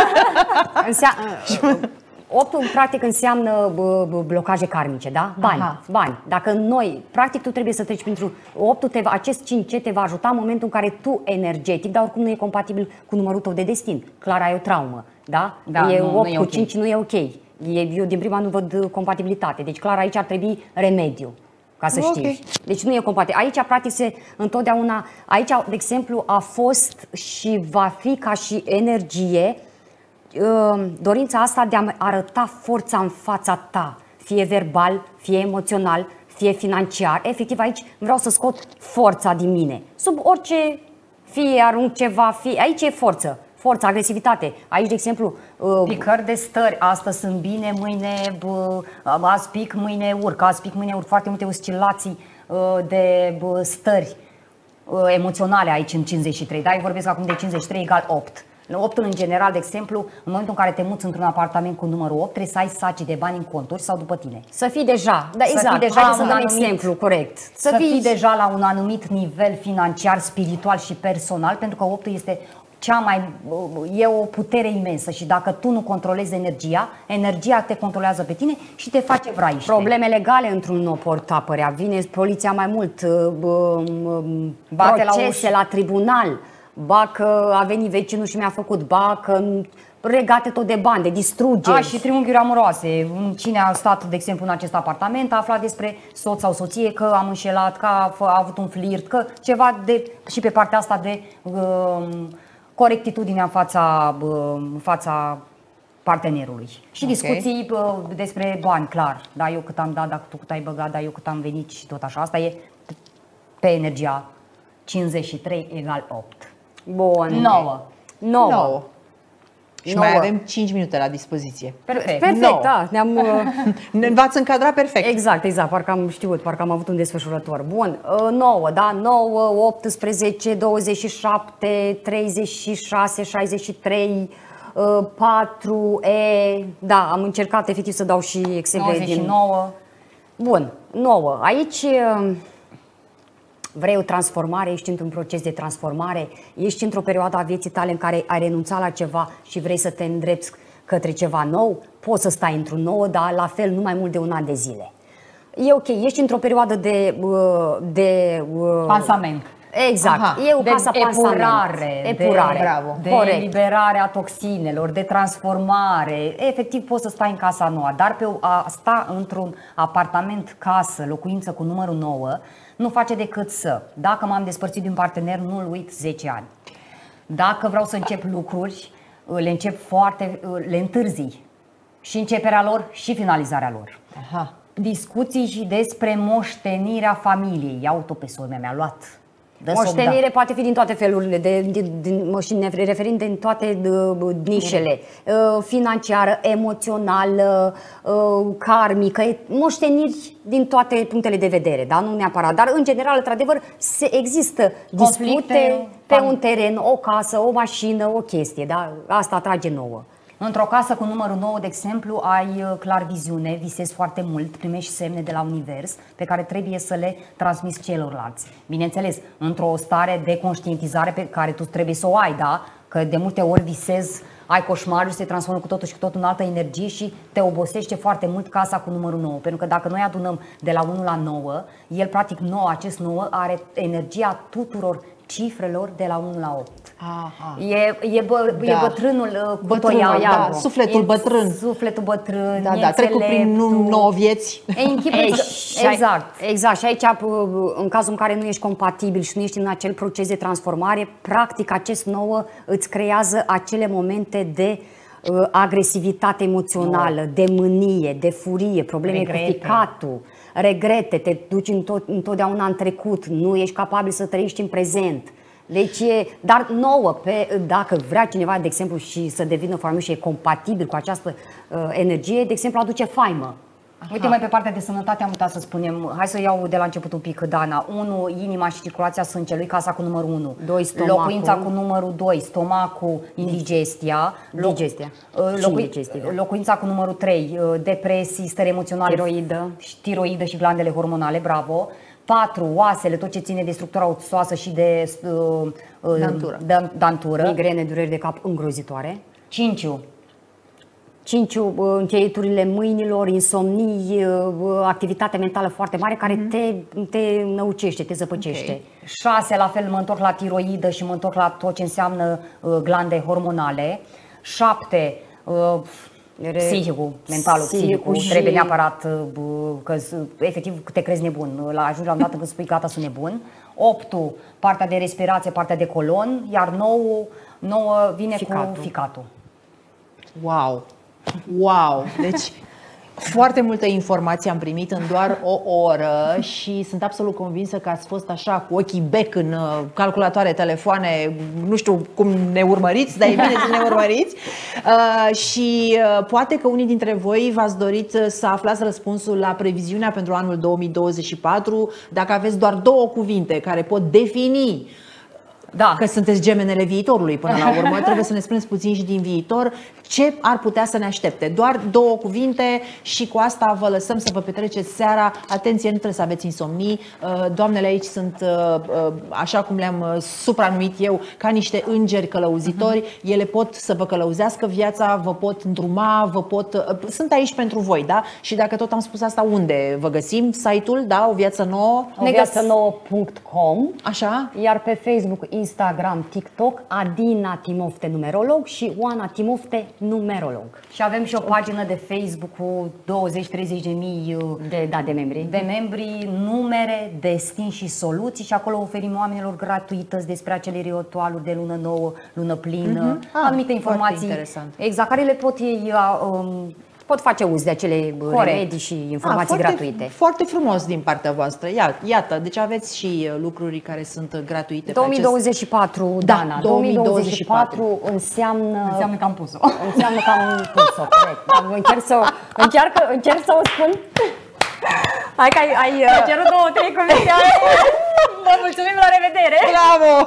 Optul practic înseamnă blocaje karmice, da? Bani. Dacă noi, practic tu trebuie să treci pentru optul, acest 5 te va ajuta în momentul în care tu energetic, dar oricum nu e compatibil cu numărul tău de destin. Clar ai o traumă, da? E 8 cu 5 nu e ok. Eu din prima nu văd compatibilitate. Deci clar aici ar trebui remediu. Ca să știi. Deci nu e compatibil. Aici, practic, întotdeauna, aici, de exemplu, a fost și va fi ca și energie dorința asta de a arăta forța în fața ta, fie verbal, fie emoțional, fie financiar. Efectiv, aici vreau să scot forța din mine. Sub orice, fie arunc ceva, fie... Aici e forță, agresivitate. Aici, de exemplu... Picări de stări. Astăzi sunt bine, mâine azi pic, mâine urc. Azi pic, mâine urc. Foarte multe oscilații de stări emoționale aici în 53. Da? Eu vorbesc acum de 53 egal 8. 8 în general, de exemplu, în momentul în care te muți într-un apartament cu numărul 8, trebuie să ai saci de bani în conturi sau după tine. Să fii deja, da, exact, să dăm exemplu corect. Să fii deja la un anumit nivel financiar, spiritual și personal, pentru că 8 este e o putere imensă și dacă tu nu controlezi energia te controlează pe tine și te face vraiște. Probleme legale într-un nou pot apărea. Vine poliția mai mult, procese la tribunal, ba că a venit vecinul și mi-a făcut, ba că regate tot de bani, de distrugeri. Și triunghiuri amoroase. Cine a stat, de exemplu, în acest apartament a aflat despre soț sau soție, că am înșelat, că a avut un flirt, că ceva și pe partea asta de corectitudine în fața partenerului. Și discuții despre bani, clar. Da, eu cât am dat, dacă tu cât ai băgat, da, eu cât am venit și tot așa. Asta e pe energia 53 egal 8. Bun. 9. Și mai avem 5 minute la dispoziție. Perfect, da. V-ați încadrat perfect. Exact. Parcă am știut, parcă am avut un desfășurător. Bun, 9, da? 9, 18, 27, 36, 63, 4, da, am încercat efectiv să dau și exemple 99. Bun, 9. Aici vrei o transformare, ești într-un proces de transformare, ești într-o perioadă a vieții tale în care ai renunțat la ceva și vrei să te îndrepți către ceva nou, poți să stai într-un nou, dar la fel nu mai mult de un an de zile. E ok, ești într-o perioadă de pansament. Exact, e o casă epurare, bravo. De eliberare a toxinelor, de transformare. Efectiv poți să stai în casa nouă, dar a sta într-un apartament, casă, locuință cu numărul 9 nu face decât dacă m-am despărțit de un partener, nu-l uit 10 ani. Dacă vreau să încep lucruri, le întârzii. Și începerea lor și finalizarea lor. Discuții și despre moștenirea familiei. Iau-o pe sora mea, mi-a luat. Moștenire poate fi din toate felurile, referind din toate nișele, financiară, emoțională, karmică, moșteniri din toate punctele de vedere, da? Nu neapărat, dar în general, într-adevăr, există dispute pe un teren, o casă, o mașină, o chestie, da? Asta atrage nouă. Într-o casă cu numărul 9, de exemplu, ai clar viziune, visezi foarte mult, primești semne de la univers pe care trebuie să le transmiți celorlalți. Bineînțeles, într-o stare de conștientizare pe care tu trebuie să o ai, da? Că de multe ori visezi ai coșmaruri, se transformă cu totul și cu totul în altă energie și te obosește foarte mult casa cu numărul 9. Pentru că dacă noi adunăm de la 1 la 9, el practic 9, acest 9 are energia tuturor cifrelor de la 1 la 8. Aha. E bătrânul cu toiagul. Da, sufletul bătrân. Sufletul bătrân, da, trecut prin 9 vieți. Exact. Exact. Și aici, în cazul în care nu ești compatibil și nu ești în acel proces de transformare, practic acest 9 îți creează acele momente de agresivitate emoțională, de mânie, de furie, probleme cu ficatul, regrete, te duci întotdeauna în trecut, nu ești capabil să trăiești în prezent. Deci dar nouă, dacă vrea cineva, de exemplu, și să devină foarte și e compatibil cu această energie, de exemplu, aduce faimă. Uite, mai pe partea de sănătate am putea să spunem, hai să iau de la început un pic, Dana. 1, inima și circulația sângelui, casa cu numărul 1. 2, stomacul. Locuința cu numărul 2, stomacul, indigestia. Locuința cu numărul 3, depresii, stări emoționale, tiroidă și glandele hormonale, bravo. 4, oasele, tot ce ține de structura oțoasă și de dantură. Migrene, dureri de cap îngrozitoare. 5, încheieturile mâinilor, insomnii, activitate mentală foarte mare care te năucește, te zăpăcește. Okay. 6, la fel, mă întorc la tiroidă și mă întorc la tot ce înseamnă glande hormonale. 7, psihicul, mentalul, psihicul, trebuie neapărat că efectiv te crezi nebun. Ajungi la un dat când spui gata, sunt nebun. 8, partea de respirație, partea de colon, iar 9 vine cu ficatul. Wow! Wow! Deci foarte multă informație am primit în doar o oră și sunt absolut convinsă că ați fost așa cu ochii bec în calculatoare, telefoane, nu știu cum ne urmăriți, dar e bine să ne urmăriți. Și poate că unii dintre voi v-ați dorit să aflați răspunsul la previziunea pentru anul 2024, dacă aveți doar 2 cuvinte care pot defini că sunteți gemenele viitorului până la urmă, trebuie să ne spuneți puțin și din viitor ce ar putea să ne aștepte. Doar 2 cuvinte și cu asta vă lăsăm să vă petreceți seara. Atenție, nu trebuie să aveți insomnii. Doamnele aici sunt, așa cum le-am supranumit eu, ca niște îngeri călăuzitori. Ele pot să vă călăuzească viața, vă pot îndruma, sunt aici pentru voi, da? Și dacă tot am spus asta, unde vă găsim? Site-ul, da? O viață nouă? oviațănouă.com. Așa? Iar pe Facebook, Instagram, TikTok, Adina Timofte, numerolog, și Oana Timofte, numerolog. Și avem și o pagină de Facebook cu 20-30 de mii de membri. De membri, numere, destin și soluții, și acolo oferim oamenilor gratuități despre acele ritualuri de lună nouă, lună plină, anumite informații exact, care le pot ei pot face uz de acele remedii și informații gratuite. Foarte frumos din partea voastră. Iată, deci aveți și lucruri care sunt gratuite. 2024, Dana. 2024 înseamnă că am pus-o. Înseamnă că am pus-o, corect. Încerc să o spun. Hai că ai cerut 2-3 cuvinte. Vă mulțumim, la revedere. Bravo!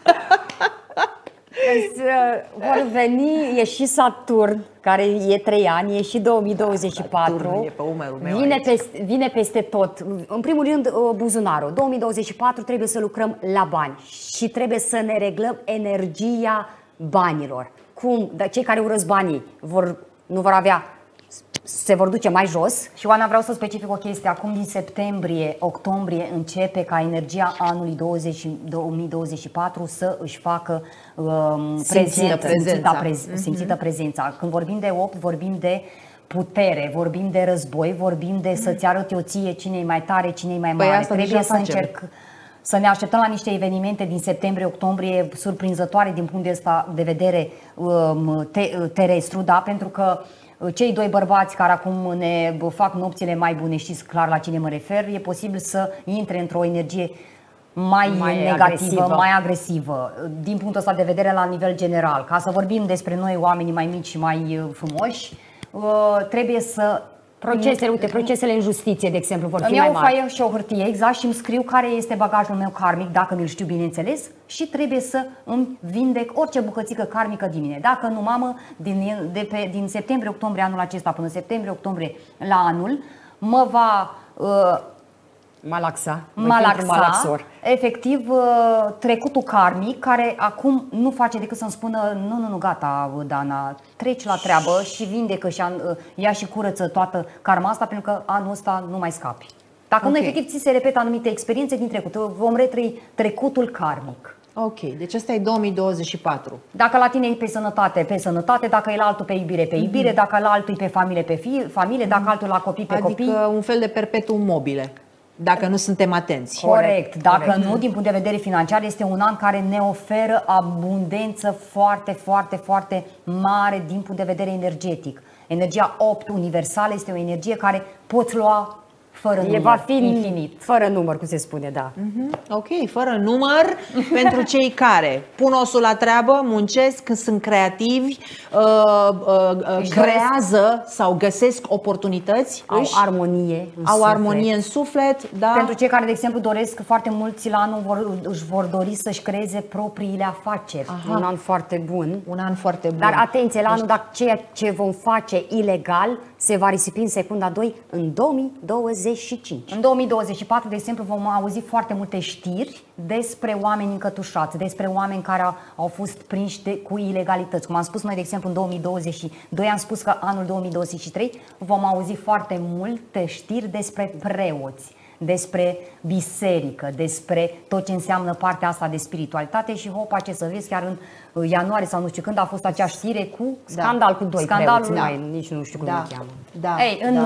Vor veni, e și Saturn, care e 3 ani, e și 2024. Saturn e pe umărul meu vine peste tot. În primul rând, buzunarul. 2024 trebuie să lucrăm la bani și trebuie să ne reglăm energia banilor. Cum? Cei care urăsc banii nu vor avea, se vor duce mai jos. Și Oana, vreau să specific o chestie. Acum din septembrie, octombrie începe ca energia anului 2024 să își facă simțită prezența. Când vorbim de 8, vorbim de putere, vorbim de război, vorbim de să-ți arăt o ție cine e mai tare, cine e mai mare. Trebuie să ne așteptăm la niște evenimente din septembrie-octombrie surprinzătoare din punct de vedere terestru, da? Pentru că cei 2 bărbați care acum ne fac nopțile mai bune, știți clar la cine mă refer, e posibil să intre într-o energie mai negativă, mai agresivă, din punctul ăsta de vedere la nivel general. Ca să vorbim despre noi, oamenii mai mici și mai frumoși, trebuie să... Procesele în justiție, de exemplu, vor fi mai mari. Îmi iau o foaie și o hârtie, exact, și îmi scriu care este bagajul meu karmic, dacă mi-l știu, bineînțeles, și trebuie să îmi vindec orice bucățică karmică din mine. Dacă nu, mamă, din septembrie-octombrie anul acesta până septembrie-octombrie la anul, mă va malaxa, efectiv trecutul karmic, care acum nu face decât să-mi spună nu, gata, Dana, treci la treabă și vindecă și ia și curăță toată karma asta, pentru că anul ăsta nu mai scapi. Dacă nu, efectiv, ți se repetă anumite experiențe din trecut, vom retrăi trecutul karmic. Ok, deci ăsta e 2024. Dacă la tine e pe sănătate, dacă e la altul pe iubire, dacă la altul e pe familie, dacă altul la copii, pe copii. Adică un fel de perpetuum mobile, dacă nu suntem atenți. Corect. Dacă nu, din punct de vedere financiar, este un an care ne oferă abundență foarte, foarte, foarte mare din punct de vedere energetic. Energia 8 universală este o energie care poți lua fără număr, va fi infinit. Fără număr, cum se spune, da. Ok, fără număr pentru cei care pun osul la treabă, muncesc, sunt creativi, creează sau găsesc oportunități, au armonie în suflet. Da. Pentru cei care, de exemplu, doresc foarte mulți la anul își vor dori să-și creeze propriile afaceri. Un an foarte bun. Un an foarte bun. Dar atenție, la anul, dacă ceea ce vom face ilegal se va risipi în secunda 2 în 2025. În 2024, de exemplu, vom auzi foarte multe știri despre oameni încătușați, despre oameni care au fost prinși cu ilegalități. Cum am spus noi, de exemplu, în 2022, am spus că anul 2023 vom auzi foarte multe știri despre preoți, despre biserică, despre tot ce înseamnă partea asta de spiritualitate și hopa, ce să vezi, chiar în ianuarie sau nu știu când a fost acea știre cu scandal cu doi scandalul, preoți, nici nu știu cum îi cheamă. Da. Ei, în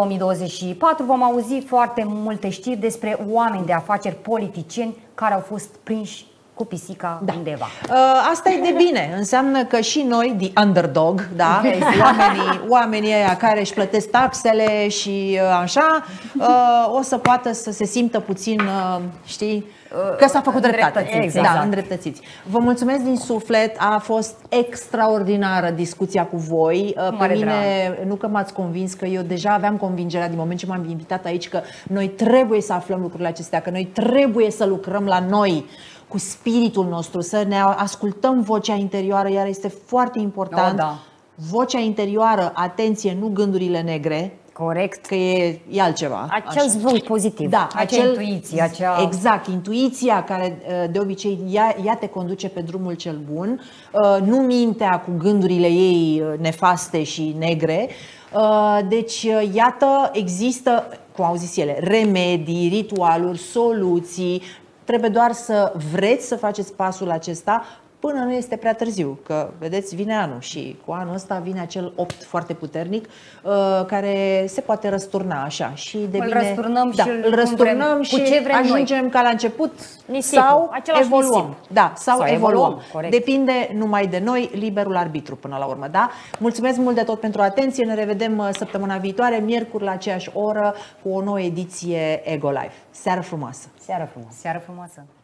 2024 vom auzi foarte multe știri despre oameni de afaceri, politicieni care au fost prinși cu pisica undeva. Asta e de bine. Înseamnă că și noi, the underdog, da? Oamenii ăia care își plătesc taxele și așa, o să poată să se simtă puțin, știi, că s-a făcut dreptate. Exact. Da, îndreptățiți. Vă mulțumesc din suflet, a fost extraordinară discuția cu voi. Pe mine, nu că m-ați convins, că eu deja aveam convingerea din moment ce m-am invitat aici că noi trebuie să aflăm lucrurile acestea, că noi trebuie să lucrăm la noi cu spiritul nostru, să ne ascultăm vocea interioară, iar este foarte important. Vocea interioară, atenție, nu gândurile negre. Corect. Că e altceva. Acel zvânt pozitiv. Da, acea intuiție. Exact, intuiția care de obicei ea te conduce pe drumul cel bun, nu mintea cu gândurile ei nefaste și negre. Deci, iată, există, cum au zis ele, remedii, ritualuri, soluții. Trebuie doar să vreți să faceți pasul acesta până nu este prea târziu, că, vedeți, vine anul și cu anul ăsta vine acel 8 foarte puternic care se poate răsturna așa și îl răsturnăm și ajungem ca la început sau evoluăm. Da, sau evoluăm. Depinde numai de noi, liberul arbitru până la urmă, da? Mulțumesc mult de tot pentru atenție, ne revedem săptămâna viitoare, miercuri la aceeași oră cu o nouă ediție Ego Life. Seară frumoasă! Seară frumoasă! Seară frumoasă!